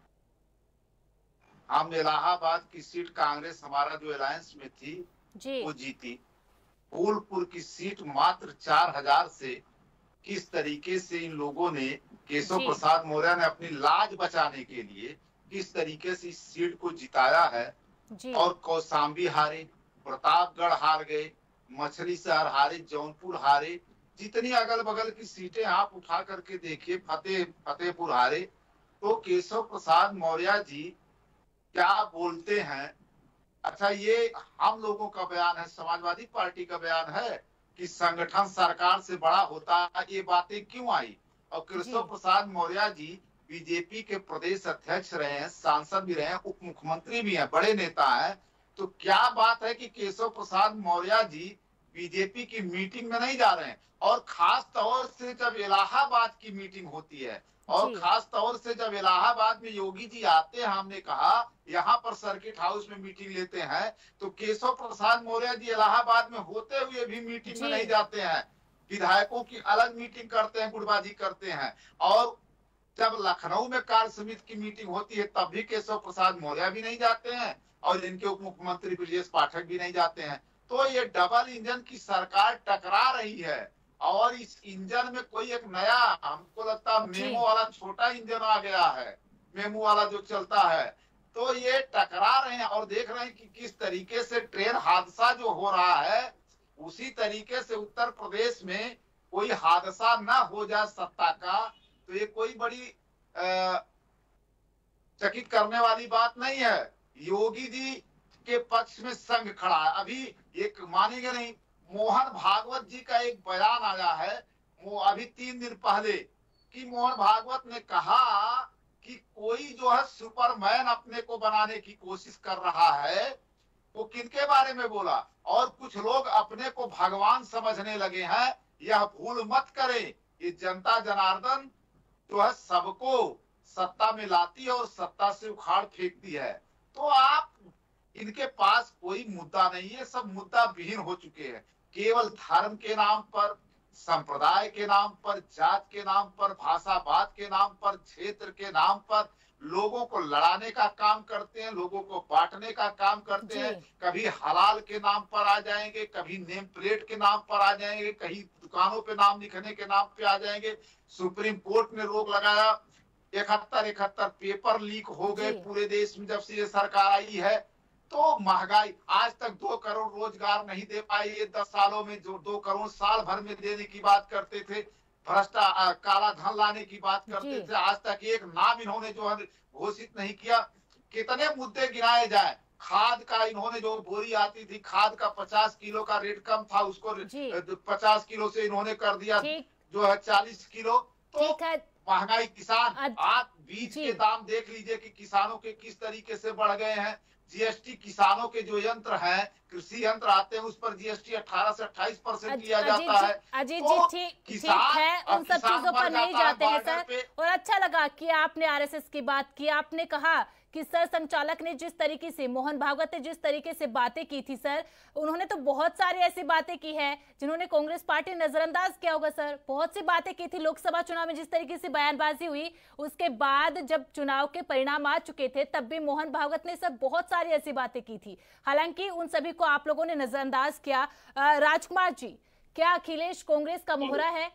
हम इलाहाबाद की सीट कांग्रेस हमारा जो अलायंस में थी वो जीती। फूलपुर की सीट मात्र 4000 से किस तरीके से इन लोगों ने, केशव प्रसाद मौर्य ने अपनी लाज बचाने के लिए किस तरीके से इस सीट को जिताया है। और कौशाम्बी हारे, प्रतापगढ़ हार गए, मछली शहर हारे, जौनपुर हारे, जितनी अगल बगल की सीटें आप उठा करके देखिए, फतेहपुर हारे। तो केशव प्रसाद मौर्य जी क्या बोलते हैं। अच्छा, ये हम लोगों का बयान है, समाजवादी पार्टी का बयान है कि संगठन सरकार से बड़ा होता है, ये बातें क्यों आई। और केशव प्रसाद मौर्य जी बीजेपी के प्रदेश अध्यक्ष रहे हैं, सांसद भी रहे हैं, उप मुख्यमंत्री भी हैं, बड़े नेता हैं। तो क्या बात है कि केशव प्रसाद मौर्य जी बीजेपी की मीटिंग में नहीं जा रहे हैं। और खास तौर से जब इलाहाबाद की मीटिंग होती है और खास तौर से जब इलाहाबाद में योगी जी आते हैं, हमने कहा यहाँ पर सर्किट हाउस में मीटिंग लेते हैं, तो केशव प्रसाद मौर्य जी इलाहाबाद में होते हुए भी मीटिंग में नहीं जाते हैं। विधायकों की अलग मीटिंग करते हैं, गुटबाजी करते हैं। और जब लखनऊ में कार्य समिति की मीटिंग होती है तब भी केशव प्रसाद मौर्य भी नहीं जाते हैं और इनके उप मुख्यमंत्री ब्रजेश पाठक भी नहीं जाते हैं। तो ये डबल इंजन की सरकार टकरा रही है और इस इंजन में कोई एक नया, हमको लगता है मेमो वाला छोटा इंजन आ गया है, मेमो वाला जो चलता है। तो ये टकरा रहे हैं और देख रहे हैं कि किस तरीके से ट्रेन हादसा जो हो रहा है, उसी तरीके से उत्तर प्रदेश में कोई हादसा न हो जाए सत्ता का। तो ये कोई बड़ी चकित करने वाली बात नहीं है। योगी जी के पक्ष में संघ खड़ा है। अभी एक मानेंगे नहीं, मोहन भागवत जी का एक बयान आया है वो अभी 3 दिन पहले, कि मोहन भागवत ने कहा कि कोई जो है सुपरमैन अपने को बनाने की कोशिश कर रहा है। वो किनके बारे में बोला। और कुछ लोग अपने को भगवान समझने लगे हैं। यह भूल मत करें, ये जनता जनार्दन जो है सबको सत्ता में लाती है और सत्ता से उखाड़ फेंकती है। तो आप, इनके पास कोई मुद्दा नहीं है, सब मुद्दा विहीन हो चुके हैं। केवल धर्म के नाम पर, संप्रदाय के नाम पर, जात के नाम पर, भाषावाद के नाम पर, क्षेत्र के नाम पर लोगों को लड़ाने का काम करते हैं, लोगों को बांटने का काम करते हैं। कभी हलाल के नाम पर आ जाएंगे, कभी नेम प्लेट के नाम पर आ जाएंगे, कहीं दुकानों पे नाम लिखने के नाम पे आ जाएंगे। सुप्रीम कोर्ट ने रोक लगाया, 71 पेपर लीक हो गए पूरे देश में जब से ये सरकार आई है। तो महंगाई, आज तक 2 करोड़ रोजगार नहीं दे पाई। ये 10 सालों में जो 2 करोड़ साल भर में देने की बात करते थे, भ्रष्टाचार, काला धन लाने की बात करते थे, आज तक एक नाम इन्होंने जो है घोषित नहीं किया। कितने मुद्दे गिनाए जाए। खाद का इन्होंने, जो बोरी आती थी खाद का 50 किलो का रेट कम था, उसको 50 किलो से इन्होंने कर दिया जो है 40 किलो। तो महंगाई, किसान, आप बीज के दाम देख लीजिए कि किसानों के किस तरीके से बढ़ गए हैं। जीएसटी, किसानों के जो यंत्र हैं, कृषि यंत्र आते हैं, उस पर जीएसटी 18 से 28% लिया जाता है। अजीत जी, ठीक है, उन सब चीजों पर नहीं जाते हैं सर। और अच्छा लगा कि आपने आरएसएस की बात की। आपने कहा कि सर संचालक ने जिस तरीके से, मोहन भागवत ने जिस तरीके से बातें की थी सर, उन्होंने तो बहुत सारी ऐसी बातें की है जिन्होंने कांग्रेस पार्टी नजरअंदाज किया होगा सर। बहुत सी बातें की थी लोकसभा चुनाव में, जिस तरीके से बयानबाजी हुई, उसके बाद जब चुनाव के परिणाम आ चुके थे तब भी मोहन भागवत ने सब बहुत सारी ऐसी बातें की थी। हालांकि उन सभी को आप लोगों ने नजरअंदाज किया। राजकुमार जी, क्या अखिलेश कांग्रेस का मोहरा है?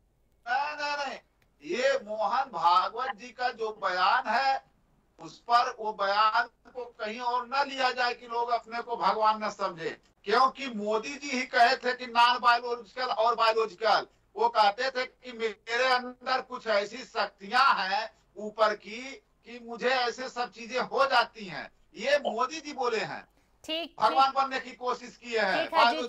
नहीं, ये मोहन भागवत जी का जो बयान है उस पर, वो बयान को कहीं और न लिया जाए कि लोग अपने को भगवान न समझे। क्योंकि मोदी जी ही कहे थे कि नॉन बायोलॉजिकल और बायोलॉजिकल, वो कहते थे कि मेरे अंदर कुछ ऐसी शक्तियां हैं ऊपर की कि मुझे ऐसे सब चीजें हो जाती हैं। ये मोदी जी बोले हैं। ठीक, भगवान बनने की कोशिश किए हैं। ठीक है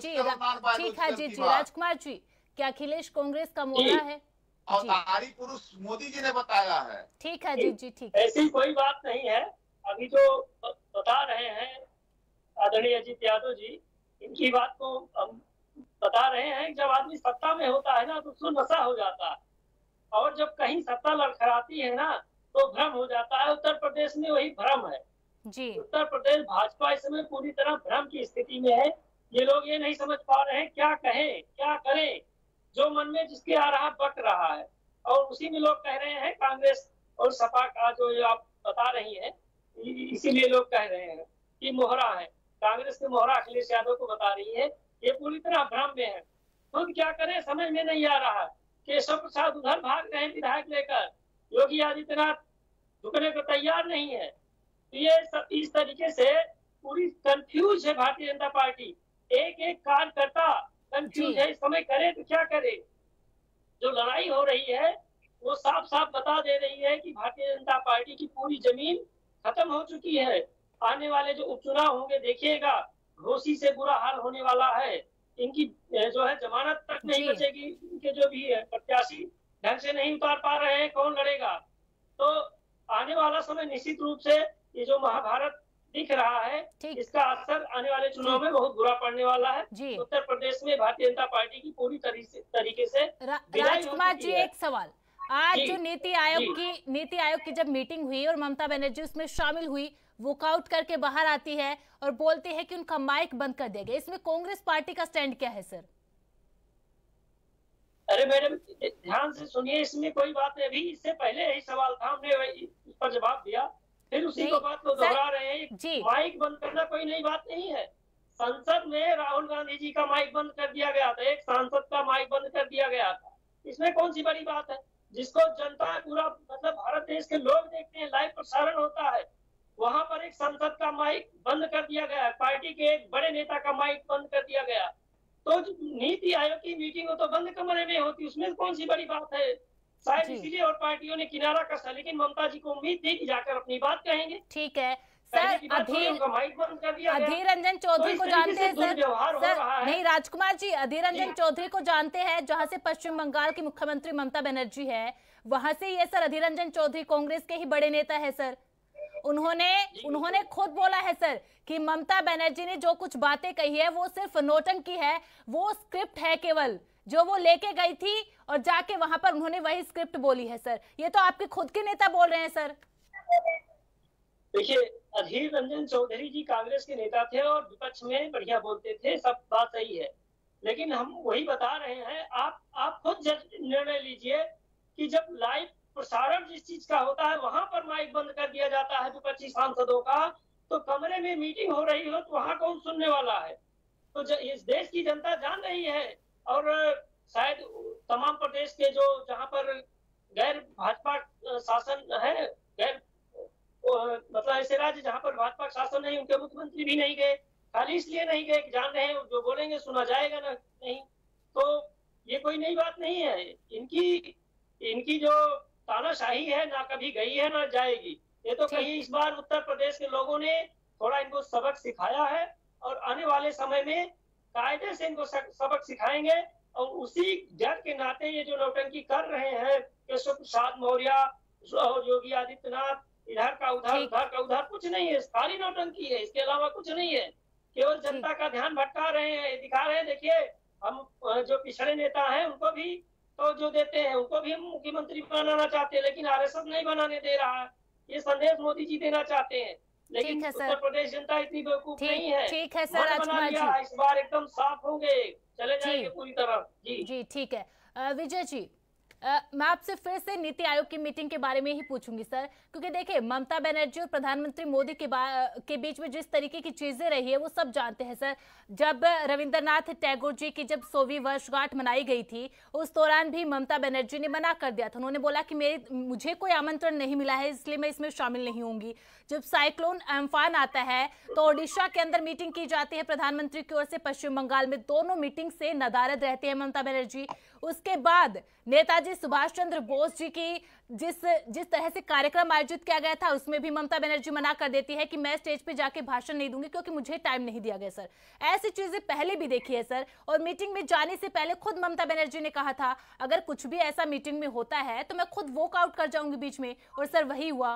जी। राजकुमार जी, क्या अखिलेश कांग्रेस का मोहरा है? और नारी पुरुष मोदी जी ने बताया है। ठीक है जी, ठीक। ऐसी कोई बात नहीं है। अभी जो बता रहे हैं आदरणीय अजीत यादव जी, इनकी बात को हम बता रहे हैं। जब आदमी सत्ता में होता है ना तो उसको नशा हो जाता है, और जब कहीं सत्ता लड़खड़ाती है ना तो भ्रम हो जाता है। उत्तर प्रदेश में वही भ्रम है। जी। उत्तर प्रदेश भाजपा इस समय पूरी तरह भ्रम की स्थिति में है। ये लोग ये नहीं समझ पा रहे हैं क्या कहें क्या करें, जो मन में जिसके आ रहा बक रहा है, और उसी में लोग कह रहे हैं कांग्रेस और सपा का जो आप बता रही हैं, इसीलिए लोग कह रहे हैं कि मोहरा है, कांग्रेस की मोहरा अखिलेश यादव को बता रही है। ये पूरी तरह भ्रम में है, खुद क्या करें समझ में नहीं आ रहा। केशव प्रसाद उधर भाग रहे हैं विधायक लेकर, योगी आदित्यनाथ झुकने को तैयार नहीं है। तो ये इस तरीके से पूरी कंफ्यूज है भारतीय जनता पार्टी, एक एक कार्यकर्ता कंफ्यूज है इस समय, करे तो क्या करे। जो लड़ाई हो रही है वो साफ साफ बता दे रही है कि भारतीय जनता पार्टी की पूरी जमीन खत्म हो चुकी है। आने वाले जो उपचुनाव होंगे देखिएगा, घोषी से बुरा हाल होने वाला है। इनकी जो है जमानत तक नहीं बचेगी, इनके जो भी है प्रत्याशी ढंग से नहीं उतार पा रहे हैं, कौन लड़ेगा। तो आने वाला समय निश्चित रूप से ये जो महाभारत दिख रहा है, इसका असर आने वाले चुनाव में बहुत बुरा पड़ने वाला है। उत्तर प्रदेश में भारतीय जनता पार्टी की पूरी तरीके से राजकुमार जी, एक सवाल, आज जो नीति आयोग की जब मीटिंग हुई और ममता बनर्जी उसमें शामिल हुई, वॉकआउट करके बाहर आती है और बोलती है कि उनका माइक बंद कर दिया गया, इसमें कांग्रेस पार्टी का स्टैंड क्या है सर? अरे मैडम ध्यान से सुनिए, इसमें कोई बात नहीं, अभी इससे पहले यही सवाल था, हमने इस पर जवाब दिया, फिर उसी को बात को दोहरा रहे हैं। माइक बंद करना कोई नई बात नहीं है। संसद में राहुल गांधी जी का माइक बंद कर दिया गया था, एक सांसद का माइक बंद कर दिया गया था, इसमें कौन सी बड़ी बात है। जिसको जनता पूरा मतलब भारत देश के लोग देखते हैं, लाइव प्रसारण होता है, वहां पर एक संसद का माइक बंद कर दिया गया, पार्टी के एक बड़े नेता का माइक बंद कर दिया गया। तो नीति आयोग की मीटिंग हो तो बंद कमरे में होती, उसमें कौन सी बड़ी बात है। शायद इसीलिए और पार्टियों ने किनारा कसा, लेकिन ममता जी को उम्मीद थी कि जाकर अपनी बात कहेंगे। ठीक है सर, अधीर रंजन चौधरी को जानते हैं सर? नहीं राजकुमार जी, अधीर रंजन चौधरी को जानते हैं, जहां से पश्चिम बंगाल की मुख्यमंत्री ममता बनर्जी है, वहां से ये सर अधीर रंजन चौधरी कांग्रेस के ही बड़े नेता है सर। उन्होंने खुद बोला है सर कि ममता बनर्जी ने जो कुछ बातें कही है वो सिर्फ नोटंकी है, वो स्क्रिप्ट है केवल जो वो लेके गई थी और जाके वहां पर उन्होंने वही स्क्रिप्ट बोली है सर। ये तो आपके खुद के नेता बोल रहे हैं सर। देखिए अधीर रंजन चौधरी जी कांग्रेस के नेता थे और विपक्ष में बढ़िया बोलते थे, सब बात सही है, लेकिन हम वही बता रहे हैं, आप खुद निर्णय लीजिए कि जब लाइव प्रसारण जिस चीज का होता है वहां पर माइक बंद कर दिया जाता है विपक्षी सांसदों का, तो कमरे में मीटिंग हो रही हो तो वहां कौन सुनने वाला है। तो इस देश की जनता जान रही है, और शायद तमाम प्रदेश के जो जहां पर गैर भाजपा शासन है, गैर मतलब ऐसे राज्य जहां पर भाजपा शासन नहीं, उनके मुख्यमंत्री भी नहीं गए, खाली इसलिए नहीं गए कि जान रहे हैं जो बोलेंगे सुना जाएगा ना नहीं। तो ये कोई नई बात नहीं है, इनकी जो तानाशाही है ना कभी गई है ना जाएगी। ये तो कहीं इस बार उत्तर प्रदेश के लोगों ने थोड़ा इनको सबक सिखाया है, और आने वाले समय में कायदे से इनको सबक सिखाएंगे। और उसी डर के नाते ये जो नौटंकी कर रहे हैं केशव प्रसाद मौर्य और योगी आदित्यनाथ, इधर का उधर उधर का उधर, कुछ नहीं है, सारी नौटंकी है, इसके अलावा कुछ नहीं है। केवल जनता का ध्यान भटका रहे हैं, दिखा रहे हैं। देखिए हम जो पिछड़े नेता हैं उनको भी तो जो देते हैं, उनको भी हम मुख्यमंत्री बनाना चाहते हैं, लेकिन आरएसएस नहीं बनाने दे रहा है। ये संदेश मोदी जी देना चाहते हैं, लेकिन उत्तर प्रदेश जनता इतनी बेवकूफ नहीं है। ठीक है सर, इस बार एकदम साफ होंगे, चले जाएंगे पूरी तरह। जी ठीक है। विजय जी, मैं आपसे फिर से नीति आयोग की मीटिंग के बारे में ही पूछूंगी सर, क्योंकि देखिए ममता बनर्जी और प्रधानमंत्री मोदी के बीच में जिस तरीके की चीजें रही है वो सब जानते हैं सर। जब रविंद्रनाथ टैगोर जी की जब 100वीं वर्षगांठ मनाई गई थी, उस दौरान भी ममता बनर्जी ने मना कर दिया था। उन्होंने बोला कि मुझे कोई आमंत्रण नहीं मिला है, इसलिए मैं इसमें शामिल नहीं होंगी। जब साइक्लोन अम्फान आता है तो ओडिशा के अंदर मीटिंग की जाती है प्रधानमंत्री की ओर से, पश्चिम बंगाल में, दोनों मीटिंग से नदारद रहती है ममता बनर्जी। उसके बाद नेताजी सुभाष चंद्र बोस जी की जिस तरह से कार्यक्रम आयोजित किया गया था उसमें भी ममता बनर्जी मना कर देती है कि मैं स्टेज पे जाके भाषण नहीं दूंगी क्योंकि मुझे टाइम नहीं दिया गया सर। ऐसी चीजें पहले भी देखी है सर, और मीटिंग में जाने से पहले खुद ममता बनर्जी ने कहा था अगर कुछ भी ऐसा मीटिंग में होता है तो मैं खुद वॉक आउट कर जाऊंगी बीच में, और सर वही हुआ।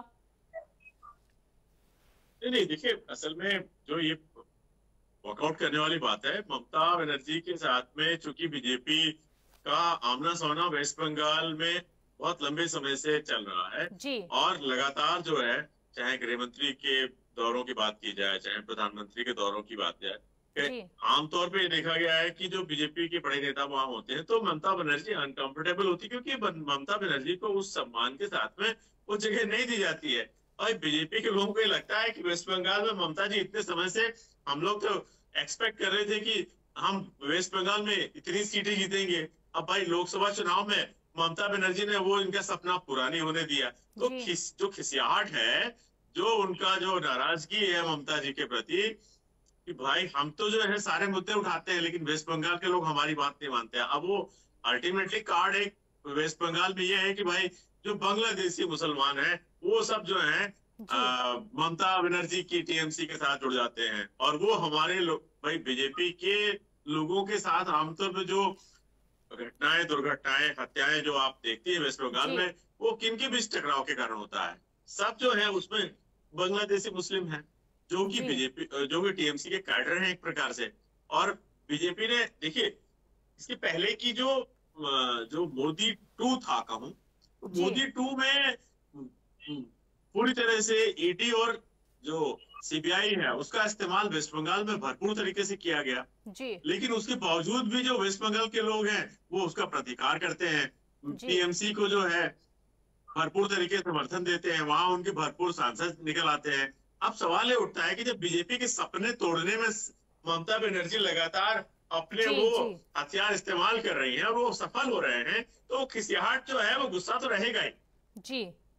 नहीं देखिए, असल में जो ये वॉकआउट करने वाली बात है, ममता बनर्जी के साथ में चूंकि बीजेपी का आमना सामना वेस्ट बंगाल में बहुत लंबे समय से चल रहा है जी, और लगातार जो है चाहे गृह मंत्री के दौरों की बात की जाए, चाहे प्रधानमंत्री के दौरों की बात जाए, आमतौर पे देखा गया है कि जो बीजेपी के बड़े नेता वहां होते हैं तो ममता बनर्जी अनकंफर्टेबल होती है, क्योंकि ममता बनर्जी को उस सम्मान के साथ में वो जगह नहीं दी जाती है। और बीजेपी के लोगों को ये लगता है कि वेस्ट बंगाल में ममता जी इतने समय से, हम लोग तो एक्सपेक्ट कर रहे थे कि हम वेस्ट बंगाल में इतनी सीटें जीतेंगे, अब भाई लोकसभा चुनाव में ममता बनर्जी ने वो इनका सपना पूरा नहीं होने दिया। तो जो खिसियाहट है, जो उनका जो नाराजगी है ममता जी के प्रति कि भाई हम तो जो है सारे मुद्दे उठाते हैं लेकिन वेस्ट बंगाल के लोग हमारी बात नहीं मानते हैं। अब वो अल्टीमेटली कार्ड एक वेस्ट बंगाल में ये है कि भाई जो बांग्लादेशी मुसलमान है वो सब जो है ममता बनर्जी की टीएमसी के साथ जुड़ जाते हैं, और वो हमारे भाई बीजेपी के लोगों के साथ आमतौर पर जो घटनाएं, दुर्घटनाएं, हत्याएं जो आप देखती है वेस्ट बंगाल में, वो किन के बीच टकराव के कारण होता है? सब जो है उसमें बांग्लादेशी मुस्लिम है जो कि बीजेपी, जो कि टीएमसी के कैडर हैं एक प्रकार से। और बीजेपी ने देखिए इसके पहले की जो मोदी 2 था, कहूं तो मोदी 2 में पूरी तरह से ईडी और जो सीबीआई है उसका इस्तेमाल वेस्ट बंगाल में भरपूर तरीके से किया गया जी। लेकिन उसके बावजूद भी जो वेस्ट बंगाल के लोग हैं वो उसका प्रतिकार करते हैं, टीएमसी को जो है भरपूर तरीके से समर्थन देते हैं, वहां उनके भरपूर सांसद निकल आते हैं। अब सवाल ये उठता है कि जब बीजेपी के सपने तोड़ने में ममता बनर्जी लगातार अपने वो हथियार इस्तेमाल कर रही हैं और वो सफल हो रहे हैं, तो खिसियाहट जो है वो गुस्सा तो रहेगा ही। जी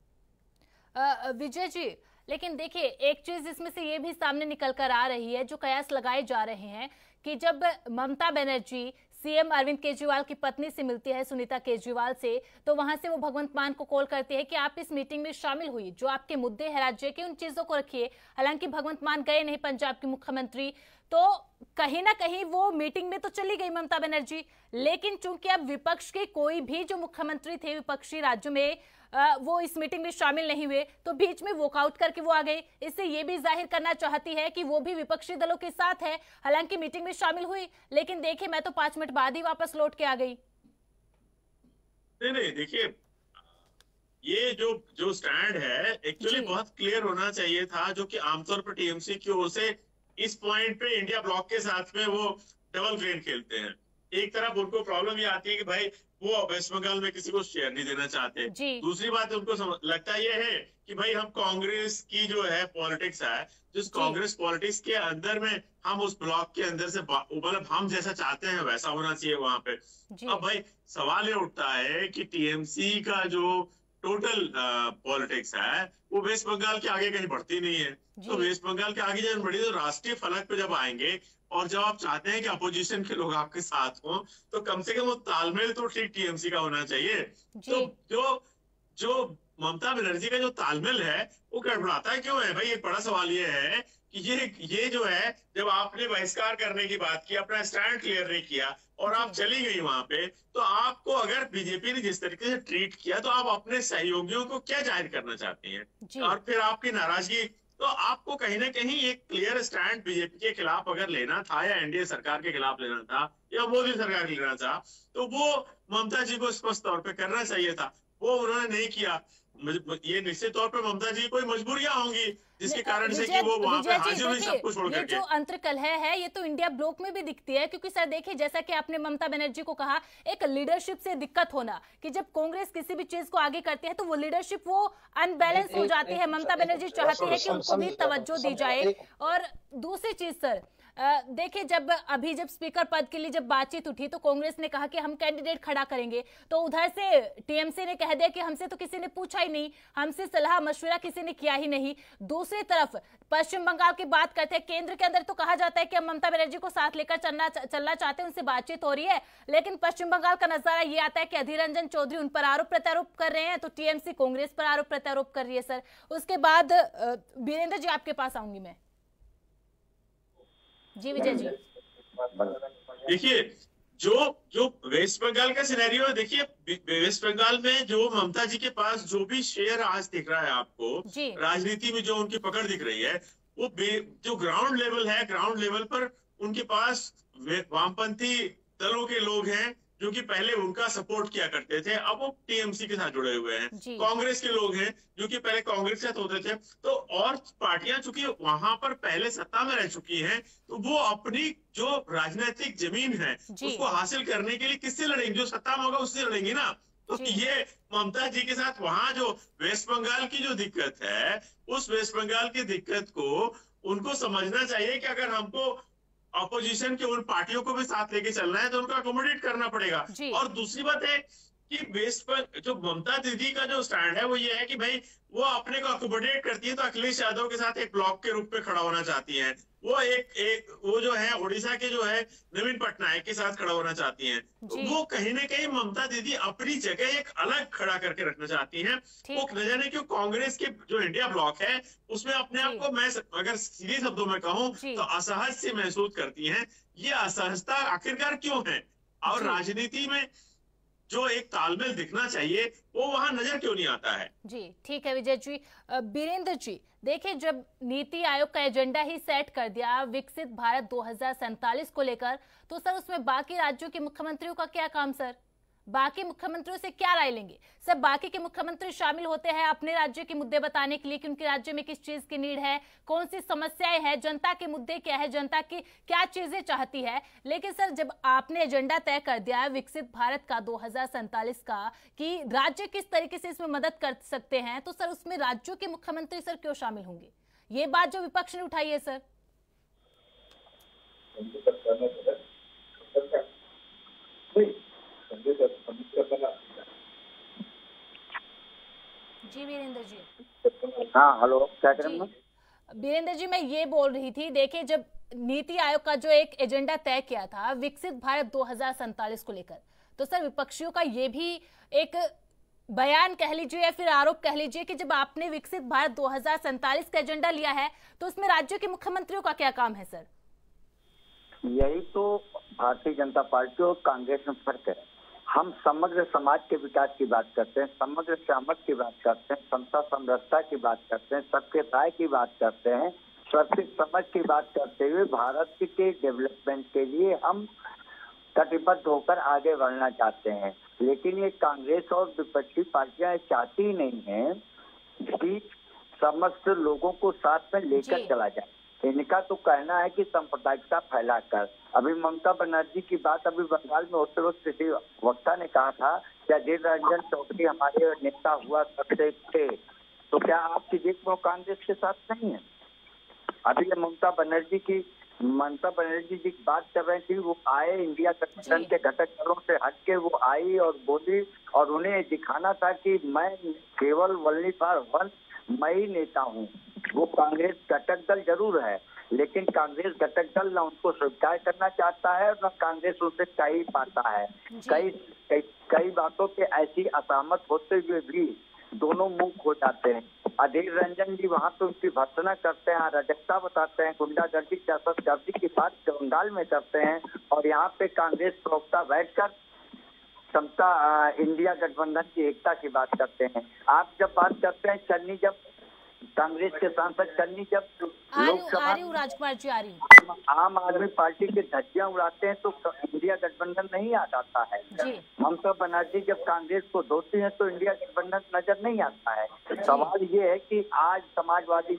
विजय जी, लेकिन देखिए एक चीज इसमें से ये भी सामने निकल कर आ रही है, जो कयास लगाए जा रहे हैं कि जब ममता बनर्जी सीएम अरविंद केजरीवाल की पत्नी से मिलती है, सुनीता केजरीवाल से, तो वहां से वो भगवंत मान को कॉल करती है कि आप इस मीटिंग में शामिल हुई, जो आपके मुद्दे हैं राज्य के उन चीजों को रखिए। हालांकि भगवंत मान गए नहीं, पंजाब के मुख्यमंत्री, तो कहीं ना कहीं वो मीटिंग में तो चली गई ममता बनर्जी, लेकिन चूंकि अब विपक्ष के कोई भी जो मुख्यमंत्री थे विपक्षी राज्यों में वो इस मीटिंग में शामिल नहीं हुए, तो बीच में वॉकआउट करके वो आ गई। इससे ये भी जाहिर करना चाहती है कि वो भी विपक्षी दलों के साथ है। हालांकि मीटिंग में शामिल हुई, लेकिन देखिए मैं तो 5 मिनट बाद ही वापस लौट के आ गई। नहीं देखिए, ये जो स्टैंड है एक्चुअली बहुत क्लियर होना चाहिए था, जो कि आमतौर पर टीएमसी की ओर से इस पॉइंट पे इंडिया ब्लॉक के साथ में वो डबल गेम खेलते हैं। एक तरफ उनको प्रॉब्लम ये आती है कि भाई वो वेस्ट बंगाल में किसी को शेयर नहीं देना चाहते, दूसरी बात उनको लगता ये है कि भाई हम कांग्रेस की जो है पॉलिटिक्स है, जिस कांग्रेस पॉलिटिक्स के अंदर में हम उस ब्लॉक के अंदर से मतलब हम जैसा चाहते हैं वैसा होना चाहिए वहां पे। अब भाई सवाल ये उठता है कि टीएमसी का जो टोटल पॉलिटिक्स है वो वेस्ट बंगाल के आगे कहीं बढ़ती नहीं है। तो वेस्ट बंगाल के आगे जब बढ़ी तो राष्ट्रीय फलक पे जब आएंगे और जब आप चाहते हैं कि अपोजिशन के लोग आपके साथ हों, तो कम से कम वो तालमेल तो ठीक टीएमसी का होना चाहिए। तो जो ममता बनर्जी का जो तालमेल है वो गड़बड़ाता है क्यों है भाई? एक बड़ा सवाल ये है कि ये जो है, जब आपने बहिष्कार करने की बात की, अपना स्टैंड क्लियर नहीं किया और आप चली गई वहां पे, तो आपको अगर बीजेपी ने जिस तरीके से ट्रीट किया तो आप अपने सहयोगियों को क्या जाहिर करना चाहती हैं? और फिर आपकी नाराजगी, तो आपको कहीं ना कहीं एक क्लियर स्टैंड बीजेपी के खिलाफ अगर लेना था या एनडीए सरकार के खिलाफ लेना था या मोदी सरकार के लेना था, तो वो ममता जी को स्पष्ट तौर पे करना चाहिए था। वो उन्होंने नहीं किया। ये निश्चित तौर पर ममता जी कोई मजबूरियां होंगी जिसके कारण से कि वो वहां पे हाजिर हुई सब कुछ छोड़ करके। ये जो अंतर्कलह है ये तो इंडिया ब्लॉक में भी दिखती है, क्योंकि सर देखिए जैसा कि आपने ममता बनर्जी को कहा, एक लीडरशिप से दिक्कत होना कि जब कांग्रेस किसी भी चीज को आगे करती है तो वो लीडरशिप वो अनबैलेंस हो जाती है। ममता बनर्जी चाहती है कि उनको भी तवज्जो दी जाए। और दूसरी चीज सर देखिए, जब स्पीकर पद के लिए जब बातचीत उठी तो कांग्रेस ने कहा कि हम कैंडिडेट खड़ा करेंगे, तो उधर से टीएमसी ने कह दिया कि हमसे तो किसी ने पूछा ही नहीं, हमसे सलाह मशवरा किसी ने किया ही नहीं। दूसरी तरफ पश्चिम बंगाल की बात करते हैं, केंद्र के अंदर तो कहा जाता है कि हम ममता बनर्जी को साथ लेकर चलना चाहते हैं, उनसे बातचीत हो रही है, लेकिन पश्चिम बंगाल का नजारा ये आता है कि अधीर रंजन चौधरी उन पर आरोप प्रत्यारोप कर रहे हैं, तो टीएमसी कांग्रेस पर आरोप प्रत्यारोप कर रही है। सर उसके बाद वीरेंद्र जी आपके पास आऊंगी मैं। जी विजय जी, देखिए जो वेस्ट बंगाल का सिनेरियो है, देखिए वेस्ट बंगाल में जो ममता जी के पास जो भी शेयर आज दिख रहा है आपको, राजनीति में जो उनकी पकड़ दिख रही है, वो जो ग्राउंड लेवल है, ग्राउंड लेवल पर उनके पास वामपंथी दलों के लोग हैं जो कि पहले उनका सपोर्ट किया करते थे, अब वो टीएमसी के साथ जुड़े हुए हैं। कांग्रेस के लोग हैं जो कि पहले कांग्रेस के साथ होते थे। तो और पार्टियां चूंकि वहां पर पहले सत्ता में रह चुकी हैं, तो वो अपनी जो राजनीतिक जमीन है उसको हासिल करने के लिए किससे लड़ेंगे? जो सत्ता में होगा उससे लड़ेंगे ना। तो ये ममता जी के साथ वहां जो वेस्ट बंगाल की जो दिक्कत है, उस वेस्ट बंगाल की दिक्कत को उनको समझना चाहिए कि अगर हमको ऑपोजिशन के उन पार्टियों को भी साथ लेके चलना है तो उनको अकोमोडेट करना पड़ेगा। और दूसरी बात है कि बेस पर जो ममता दीदी का जो स्टैंड है वो ये है कि भाई वो अपने को अकोमोडेट करती है तो अखिलेश यादव के साथ एक ब्लॉक के रूप में खड़ा होना चाहती हैं। वो वो जो है उड़ीसा के जो है नवीन पटनायक के साथ खड़ा होना चाहती हैं। तो वो कहीं ना कहीं ममता दीदी अपनी जगह एक अलग खड़ा करके रखना चाहती हैं। वो न जाने क्यों कांग्रेस के जो इंडिया ब्लॉक है उसमें अपने आप को, मैं अगर सीधे शब्दों में कहूँ तो असहज से महसूस करती हैं। ये असहजता आखिरकार क्यों है? और राजनीति में जो एक तालमेल दिखना चाहिए वो वहां नजर क्यों नहीं आता है? जी ठीक है विजय जी। बीरेंद्र जी, देखिए जब नीति आयोग का एजेंडा ही सेट कर दिया विकसित भारत 2047 को लेकर, तो सर उसमें बाकी राज्यों के मुख्यमंत्रियों का क्या काम? सर बाकी मुख्यमंत्रियों से क्या राय लेंगे? सर बाकी के मुख्यमंत्री शामिल होते हैं अपने राज्य के मुद्दे बताने के लिए कि उनके राज्य में किस चीज की नीड है, कौन सी समस्याएं हैं, जनता के मुद्दे क्या है, जनता की क्या चीजें चाहती है। लेकिन सर जब आपने एजेंडा तय कर दिया है विकसित भारत का 2047 का कि राज्य किस तरीके से इसमें मदद कर सकते हैं, तो सर उसमें राज्यों के मुख्यमंत्री सर क्यों शामिल होंगे? ये बात जो विपक्ष ने उठाई है सर। जी वीरेंद्र जी। हाँ हेलो, क्या करें? वीरेंद्र जी मैं ये बोल रही थी, देखिए जब नीति आयोग का जो एक एजेंडा तय किया था विकसित भारत 2047 को लेकर, तो सर विपक्षियों का ये भी एक बयान कह लीजिए या फिर आरोप कह लीजिए कि जब आपने विकसित भारत 2047 का एजेंडा लिया है तो उसमें राज्यों के मुख्यमंत्रियों का क्या काम है? सर यही तो भारतीय जनता पार्टी और कांग्रेस में फर्क है। हम समग्र समाज के विकास की बात करते हैं, समग्र सहमत की बात करते हैं, समता समरसता की बात करते हैं, सबके राय की बात करते हैं, सबकी समझ की बात करते हुए भारत के डेवलपमेंट के लिए हम कटिबद्ध होकर आगे बढ़ना चाहते हैं। लेकिन ये कांग्रेस और विपक्षी पार्टियां चाहती ही नहीं है कि समस्त लोगों को साथ में लेकर चला जाए। इनका तो कहना है कि सांप्रदायिकता फैलाकर। अभी ममता बनर्जी की बात अभी बंगाल में होते वक्त किसी वक्ता ने कहा था कि अधीर रंजन चौधरी हमारे नेता हुआ करते थे, तो क्या आपकी देख में कांग्रेस के साथ नहीं है? अभी ममता बनर्जी जी बात कर रही थी, वो आए इंडिया गठबंधन के घटक दलों से हटके वो आई और बोली और उन्हें दिखाना था कि मैं केवल ओनली फॉर वन मैं ही नेता हूँ। वो कांग्रेस घटक दल जरूर है, लेकिन कांग्रेस घटक दल न उनको स्वीकार करना चाहता है और न कांग्रेस उनसे कह ही पाता है। कई बातों पे ऐसी असहमत होते हुए भी दोनों मुंह खो जाते हैं। अधीर रंजन जी वहाँ पे उनकी भर्त्सना करते हैं, अराजकता बताते हैं, गुंडागर्दी दहशतगर्दी की बात बंगाल में करते हैं और यहाँ पे कांग्रेस प्रवक्ता बैठकर समता इंडिया गठबंधन की एकता की बात करते हैं। आप जब बात करते हैं चन्नी, जब कांग्रेस के सांसद चन्नी जब लोकसभा राजकुमार जी आम आदमी पार्टी के धज्जियां उड़ाते हैं तो इंडिया गठबंधन नहीं आ जाता है। ममता बनर्जी जब कांग्रेस को धोती है तो इंडिया गठबंधन नजर नहीं आता है। सवाल ये है कि आज समाजवादी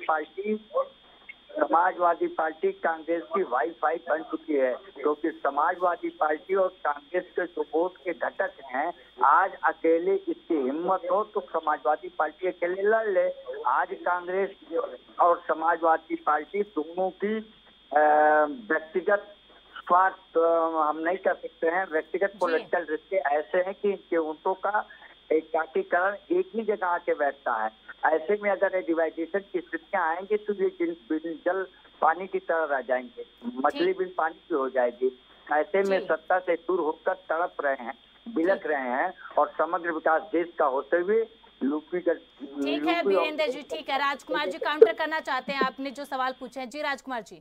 पार्टी कांग्रेस की वाईफाई बन चुकी है, क्योंकि समाजवादी पार्टी और कांग्रेस के जो वोट के घटक हैं, आज अकेले इसकी हिम्मत हो तो समाजवादी पार्टी अकेले लड़ ले। आज कांग्रेस और समाजवादी पार्टी दोनों की व्यक्तिगत स्वार्थ हम नहीं कर सकते हैं, व्यक्तिगत पॉलिटिकल रिश्ते ऐसे हैं कि इनके वोटों का एकीकरण एक ही जगह आके बैठता है। ऐसे में अगर डिवाइडेशन की स्थितियां आएंगी तो ये जल पानी की तरह रह जाएंगे, मछली बिन पानी की हो जाएगी। ऐसे में सत्ता से दूर होकर तड़प रहे हैं, बिलक रहे हैं और समग्र विकास देश का होते हुए ठीक है वीरेंद्र जी, ठीक है। राजकुमार जी काउंटर करना चाहते हैं आपने जो सवाल पूछे हैं। जी राजकुमार जी।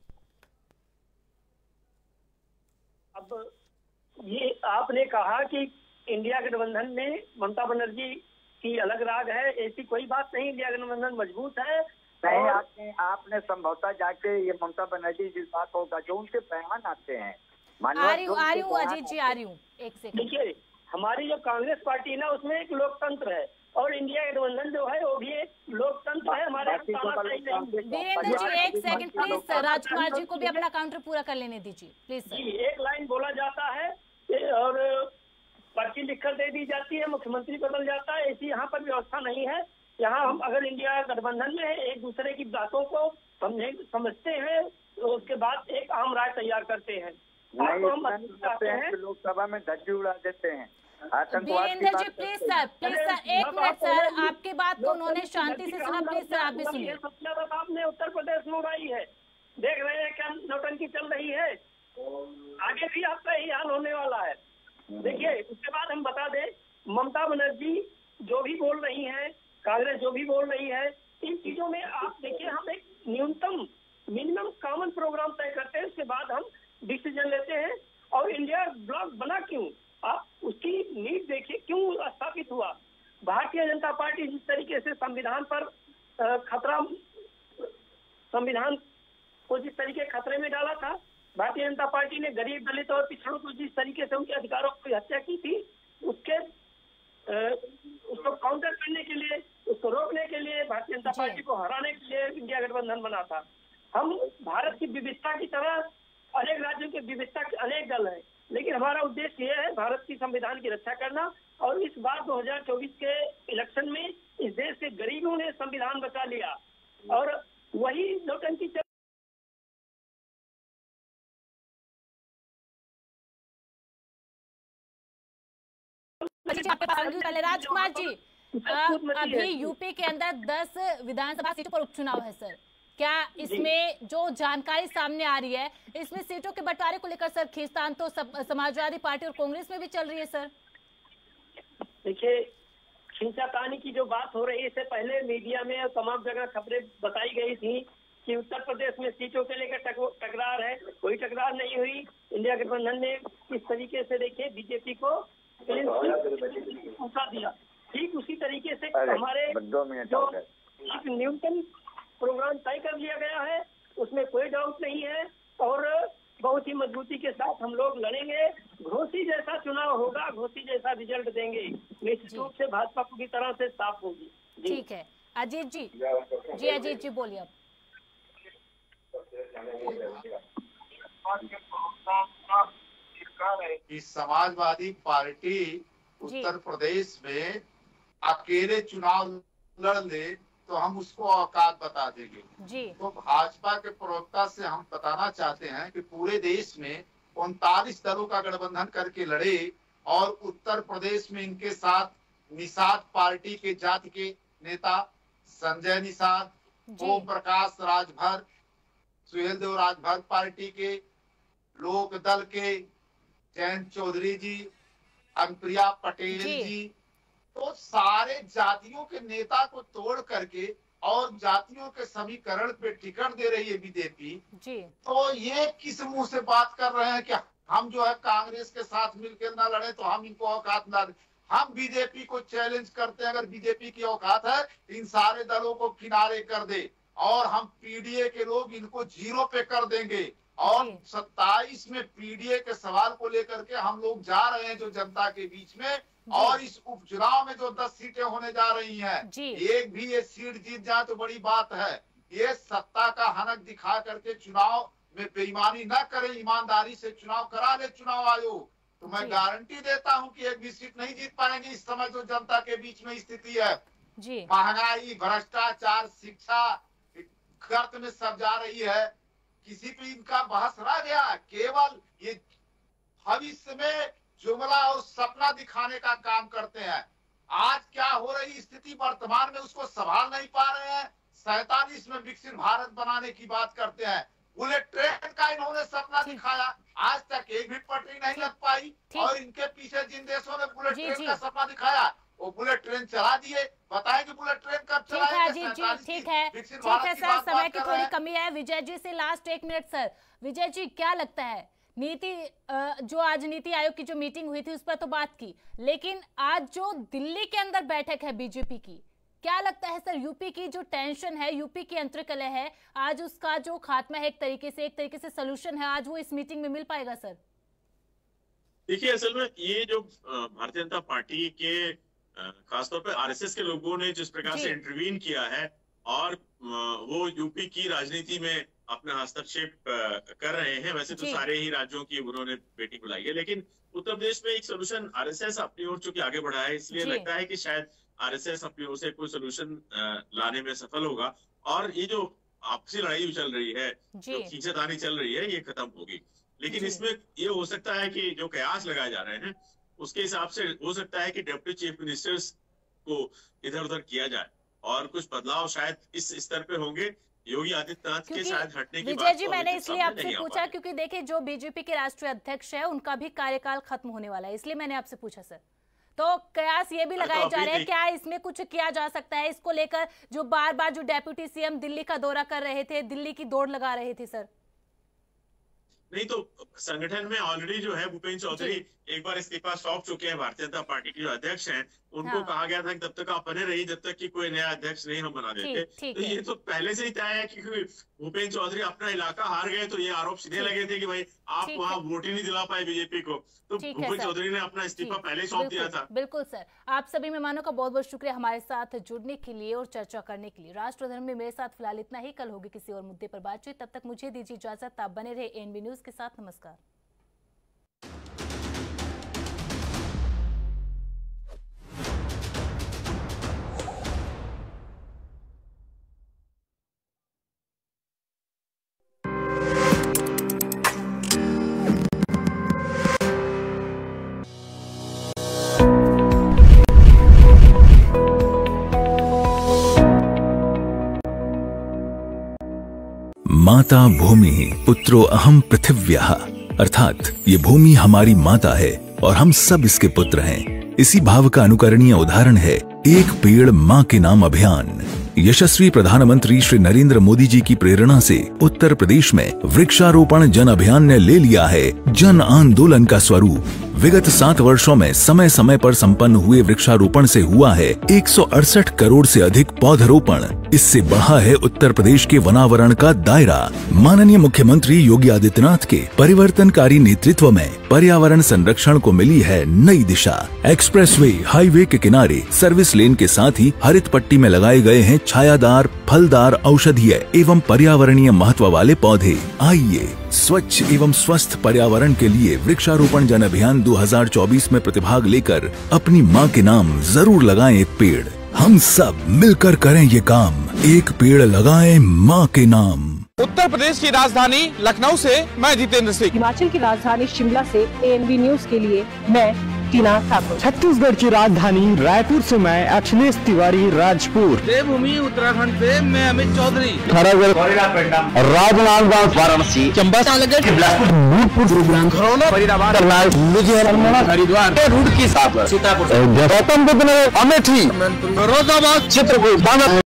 अब ये आपने कहा कि इंडिया गठबंधन में ममता बनर्जी की अलग राग है, ऐसी कोई बात नहीं। इंडिया गठबंधन मजबूत है। नहीं, आपने संभवतः जाके ये ममता बनर्जी जिस बात होगा जो उनके बयान आते हैं आ रही हूँ अजीत जी, आ रही हूँ, एक सेकंड। देखिए, हमारी जो कांग्रेस पार्टी है ना, उसमें एक लोकतंत्र है और इंडिया गठबंधन जो है वो भी एक लोकतंत्र है। हमारे वीरेंद्र जी एक सेकंड प्लीज, राजकुमार जी को भी अपना काउंटर पूरा कर लेने दीजिए प्लीज सर। जी, एक लाइन बोला जाता है और पर्ची लिखकर दे दी जाती है, मुख्यमंत्री बदल जाता है। ऐसी यहाँ पर व्यवस्था नहीं है। यहाँ हम अगर इंडिया गठबंधन में एक दूसरे की बातों को समझते हैं तो उसके बाद एक आम राय तैयार करते हैं। लोकसभा में धज्जी उड़ा देते हैं। वीरेंद्र जी प्लीज सर, एक मिनट सर, आपकी बात को उन्होंने शांति से सुना, प्लीज सर आप भी सुनिए। सबसे ज्यादा आपने उत्तर प्रदेश में उड़ाई है, देख रहे हैं क्या नौटंकी चल रही है। आगे भी आपका यही हाल होने वाला है। देखिए, उसके बाद हम बता दें, ममता बनर्जी जो भी बोल रही हैं, कांग्रेस जो भी बोल रही है, इन चीजों में आप देखिए, हम एक न्यूनतम मिनिमम कॉमन प्रोग्राम तय करते हैं, उसके बाद हम डिसीजन लेते हैं। और इंडिया ब्लॉक बना क्यों, आप उसकी नीड देखिए, क्यों स्थापित हुआ। भारतीय जनता पार्टी जिस तरीके से संविधान पर खतरा, संविधान को जिस तरीके खतरे में डाला था, भारतीय जनता पार्टी ने गरीब दलित और पिछड़ों को जिस तरीके से उनके अधिकारों की हत्या की थी, उसको काउंटर करने के लिए, उसको रोकने के लिए, भारतीय जनता पार्टी को हराने के लिए इंडिया गठबंधन बना था। हम भारत की विविधता की तरह अनेक राज्यों की विविधता के अनेक दल हैं, लेकिन हमारा उद्देश्य यह है भारत की संविधान की रक्षा करना। और इस बार 2024 के इलेक्शन में इस देश के गरीबों ने संविधान बचा लिया और वही नौटंकी पहले राजकुमार जी, अभी यूपी के अंदर 10 विधानसभा सीटों पर उपचुनाव है सर, क्या इसमें जो जानकारी सामने आ रही है, इसमें सीटों के बंटवारे को लेकर सर खींचतान तो समाजवादी पार्टी और कांग्रेस में भी चल रही है सर? देखिए, खींचातानी की जो बात हो रही है, इससे पहले मीडिया में और तमाम जगह खबरें बताई गई थी कि उत्तर प्रदेश में सीटों के लेकर टकरार है। कोई टकरार नहीं हुई। इंडिया गठबंधन ने किस तरीके से देखिए बीजेपी को पहुंचा दिया, ठीक उसी तरीके से हमारे जो न्यूनतम प्रोग्राम तय कर लिया गया है, उसमें कोई डाउट नहीं है और बहुत ही मजबूती के साथ हम लोग लड़ेंगे। घोसी जैसा चुनाव होगा, घोसी जैसा रिजल्ट देंगे, निश्चित रूप से भाजपा पूरी तरह से साफ होगी। ठीक है अजीत जी, अजीत जी बोलिए अब। कि समाजवादी पार्टी उत्तर प्रदेश में अकेले चुनाव लड़ ले तो हम उसको औकात बता देंगे जी। तो भाजपा के प्रवक्ता से हम बताना चाहते हैं कि पूरे देश में 39 दलों का गठबंधन करके लड़े और उत्तर प्रदेश में इनके साथ निषाद पार्टी के जाति के नेता संजय निषाद, ओम प्रकाश राजभर, सुहेल देव राजभर पार्टी के, लोक दल के जयंत चौधरी जी, अनुप्रिया पटेल जी, तो सारे जातियों के नेता को तोड़ करके और जातियों के समीकरण पे टिकट दे रही है बीजेपी जी। तो ये किस मुंह से बात कर रहे हैं कि हम जो है कांग्रेस के साथ मिलकर ना लड़े तो हम इनको औकात ना, हम बीजेपी को चैलेंज करते हैं। अगर बीजेपी की औकात है इन सारे दलों को किनारे कर दे और हम पीडीए के लोग इनको 0 पे कर देंगे। और 27 में पीडीए के सवाल को लेकर के हम लोग जा रहे हैं जो जनता के बीच में, और इस उपचुनाव में जो 10 सीटें होने जा रही हैं, एक भी ये सीट जीत जाए तो बड़ी बात है। ये सत्ता का हनक दिखा करके चुनाव में बेईमानी न करे, ईमानदारी से चुनाव करा ले चुनाव आयोग, तो मैं गारंटी देता हूं कि एक भी सीट नहीं जीत पाएंगे। इस समय जो जनता के बीच में स्थिति है, महंगाई, भ्रष्टाचार, शिक्षा गर्त में सब जा रही है, किसी पे इनका बहस रह गया। केवल ये भविष्य में जुमला और सपना दिखाने का काम करते हैं। आज क्या हो रही स्थिति वर्तमान में उसको संभाल नहीं पा रहे हैं। 47 में विकसित भारत बनाने की बात करते हैं। बुलेट ट्रेन का इन्होंने सपना दिखाया, आज तक एक भी पटरी नहीं लग पाई। और इनके पीछे जिन देशों ने बुलेट ट्रेन का सपना दिखाया वो बुलेट ट्रेन चला दिए। बताएंगे बुलेट ट्रेन कब चलाएंगे? ठीक है सर, समय की थोड़ी कमी है। विजय जी से last 1 minute sir. Vijay ji क्या लगता है, नीति जो आज नीति आयोग की जो मीटिंग हुई थी उस पर तो बात की, लेकिन आज जो दिल्ली के अंदर बैठक है बीजेपी की, क्या लगता है सर यूपी की जो टेंशन है, यूपी की अंतर्कलह है, आज उसका जो खात्मा है एक तरीके से सोल्यूशन है, आज वो इस मीटिंग में मिल पाएगा सर? देखिए, असल में ये जो भारतीय जनता पार्टी के खासतौर पर आरएसएस के लोगों ने जिस प्रकार से इंटरवीन किया है और वो यूपी की राजनीति में अपना हस्तक्षेप कर रहे हैं, वैसे तो सारे ही राज्यों की उन्होंने मीटिंग बुलाई है, लेकिन उत्तर प्रदेश में एक सोल्यूशन आरएसएस अपनी ओर चूंकि आगे बढ़ा है, इसलिए लगता है कि शायद आरएसएस अपनी ओर से कोई सोल्यूशन लाने में सफल होगा और ये जो आपसी लड़ाई चल रही है, जो खींचातानी चल रही है, ये खत्म होगी। लेकिन इसमें ये हो सकता है कि जो कयास लगाए जा रहे हैं उसके हिसाब से हो सकता है कि डिप्टी चीफ मिनिस्टर्स को इधर उधर किया जाए और कुछ बदलाव शायद इस स्तर पे होंगे। योगी आदित्यनाथ के शायद हटने की विजय जी, मैंने इसलिए आपसे पूछा क्योंकि देखिए जो बीजेपी के राष्ट्रीय अध्यक्ष है उनका भी कार्यकाल खत्म होने वाला है, इसलिए मैंने आपसे पूछा सर। तो कयास ये भी लगाए जा रहे हैं, क्या इसमें कुछ किया जा सकता है इसको लेकर, जो बार बार जो डेप्यूटी सीएम दिल्ली का दौरा कर रहे थे, दिल्ली की दौड़ लगा रहे थे सर? नहीं तो संगठन में ऑलरेडी जो है भूपेंद्र चौधरी एक बार इस्तीफा सौंप चुके हैं, भारतीय जनता पार्टी के जो अध्यक्ष हैं उनको कहा गया था कि तब तक आप बने रहिए जब तक कि कोई नया अध्यक्ष नहीं हम बना देते। तो ये तो पहले से ही तय है कि भूपेंद्र चौधरी अपना इलाका हार गए तो ये आरोप सीधे लगे थे कि भाई आप वहाँ वोट ही नहीं दिला पाए बीजेपी को, तो भूपेंद्र चौधरी ने अपना इस्तीफा पहले ही सौंप दिया था। बिल्कुल सर, आप सभी मेहमानों का बहुत बहुत शुक्रिया हमारे साथ जुड़ने के लिए और चर्चा करने के लिए। राष्ट्र धर्म में मेरे साथ फिलहाल इतना ही, कल होगी किसी और मुद्दे पर बातचीत, तब तक मुझे दीजिए इजाजत। आप बने रहे एएनबी न्यूज के साथ। नमस्कार। माता भूमि पुत्रो अहम पृथिव्यः, अर्थात ये भूमि हमारी माता है और हम सब इसके पुत्र हैं। इसी भाव का अनुकरणीय उदाहरण है एक पेड़ माँ के नाम अभियान। यशस्वी प्रधानमंत्री श्री नरेंद्र मोदी जी की प्रेरणा से उत्तर प्रदेश में वृक्षारोपण जन अभियान ने ले लिया है जन आंदोलन का स्वरूप। विगत 7 वर्षों में समय समय पर संपन्न हुए वृक्षारोपण से हुआ है 168 करोड़ से अधिक पौधरोपण। इससे बढ़ा है उत्तर प्रदेश के वनावरण का दायरा। माननीय मुख्यमंत्री योगी आदित्यनाथ के परिवर्तनकारी नेतृत्व में पर्यावरण संरक्षण को मिली है नई दिशा। एक्सप्रेसवे, हाईवे के किनारे सर्विस लेन के साथ ही हरित पट्टी में लगाए गए हैं छायादार, फलदार, औषधीय एवं पर्यावरणीय महत्व वाले पौधे। आइए स्वच्छ एवं स्वस्थ पर्यावरण के लिए वृक्षारोपण जन अभियान 2024 में प्रतिभाग लेकर अपनी माँ के नाम जरूर लगाएं एक पेड़। हम सब मिलकर करें ये काम, एक पेड़ लगाएं माँ के नाम। उत्तर प्रदेश की राजधानी लखनऊ से मैं जितेंद्र सिंह। हिमाचल की राजधानी शिमला से एएनबी न्यूज के लिए मैं टीना ठाकुर। छत्तीसगढ़ की राजधानी रायपुर से मैं अखिलेश तिवारी राजपुर। देवभूमि उत्तराखंड से मैं अमित चौधरी। राजनांदगांव, वाराणसी, चंबा, बिलासपुर, गुरुग्राम, खरौना, फरीदाबाद, लुधियाना, हरिद्वार, रुड़की, सीतापुर, गौतम बुद्ध नगर, अमेठी, फिरोजाबाद, चित्रकूट,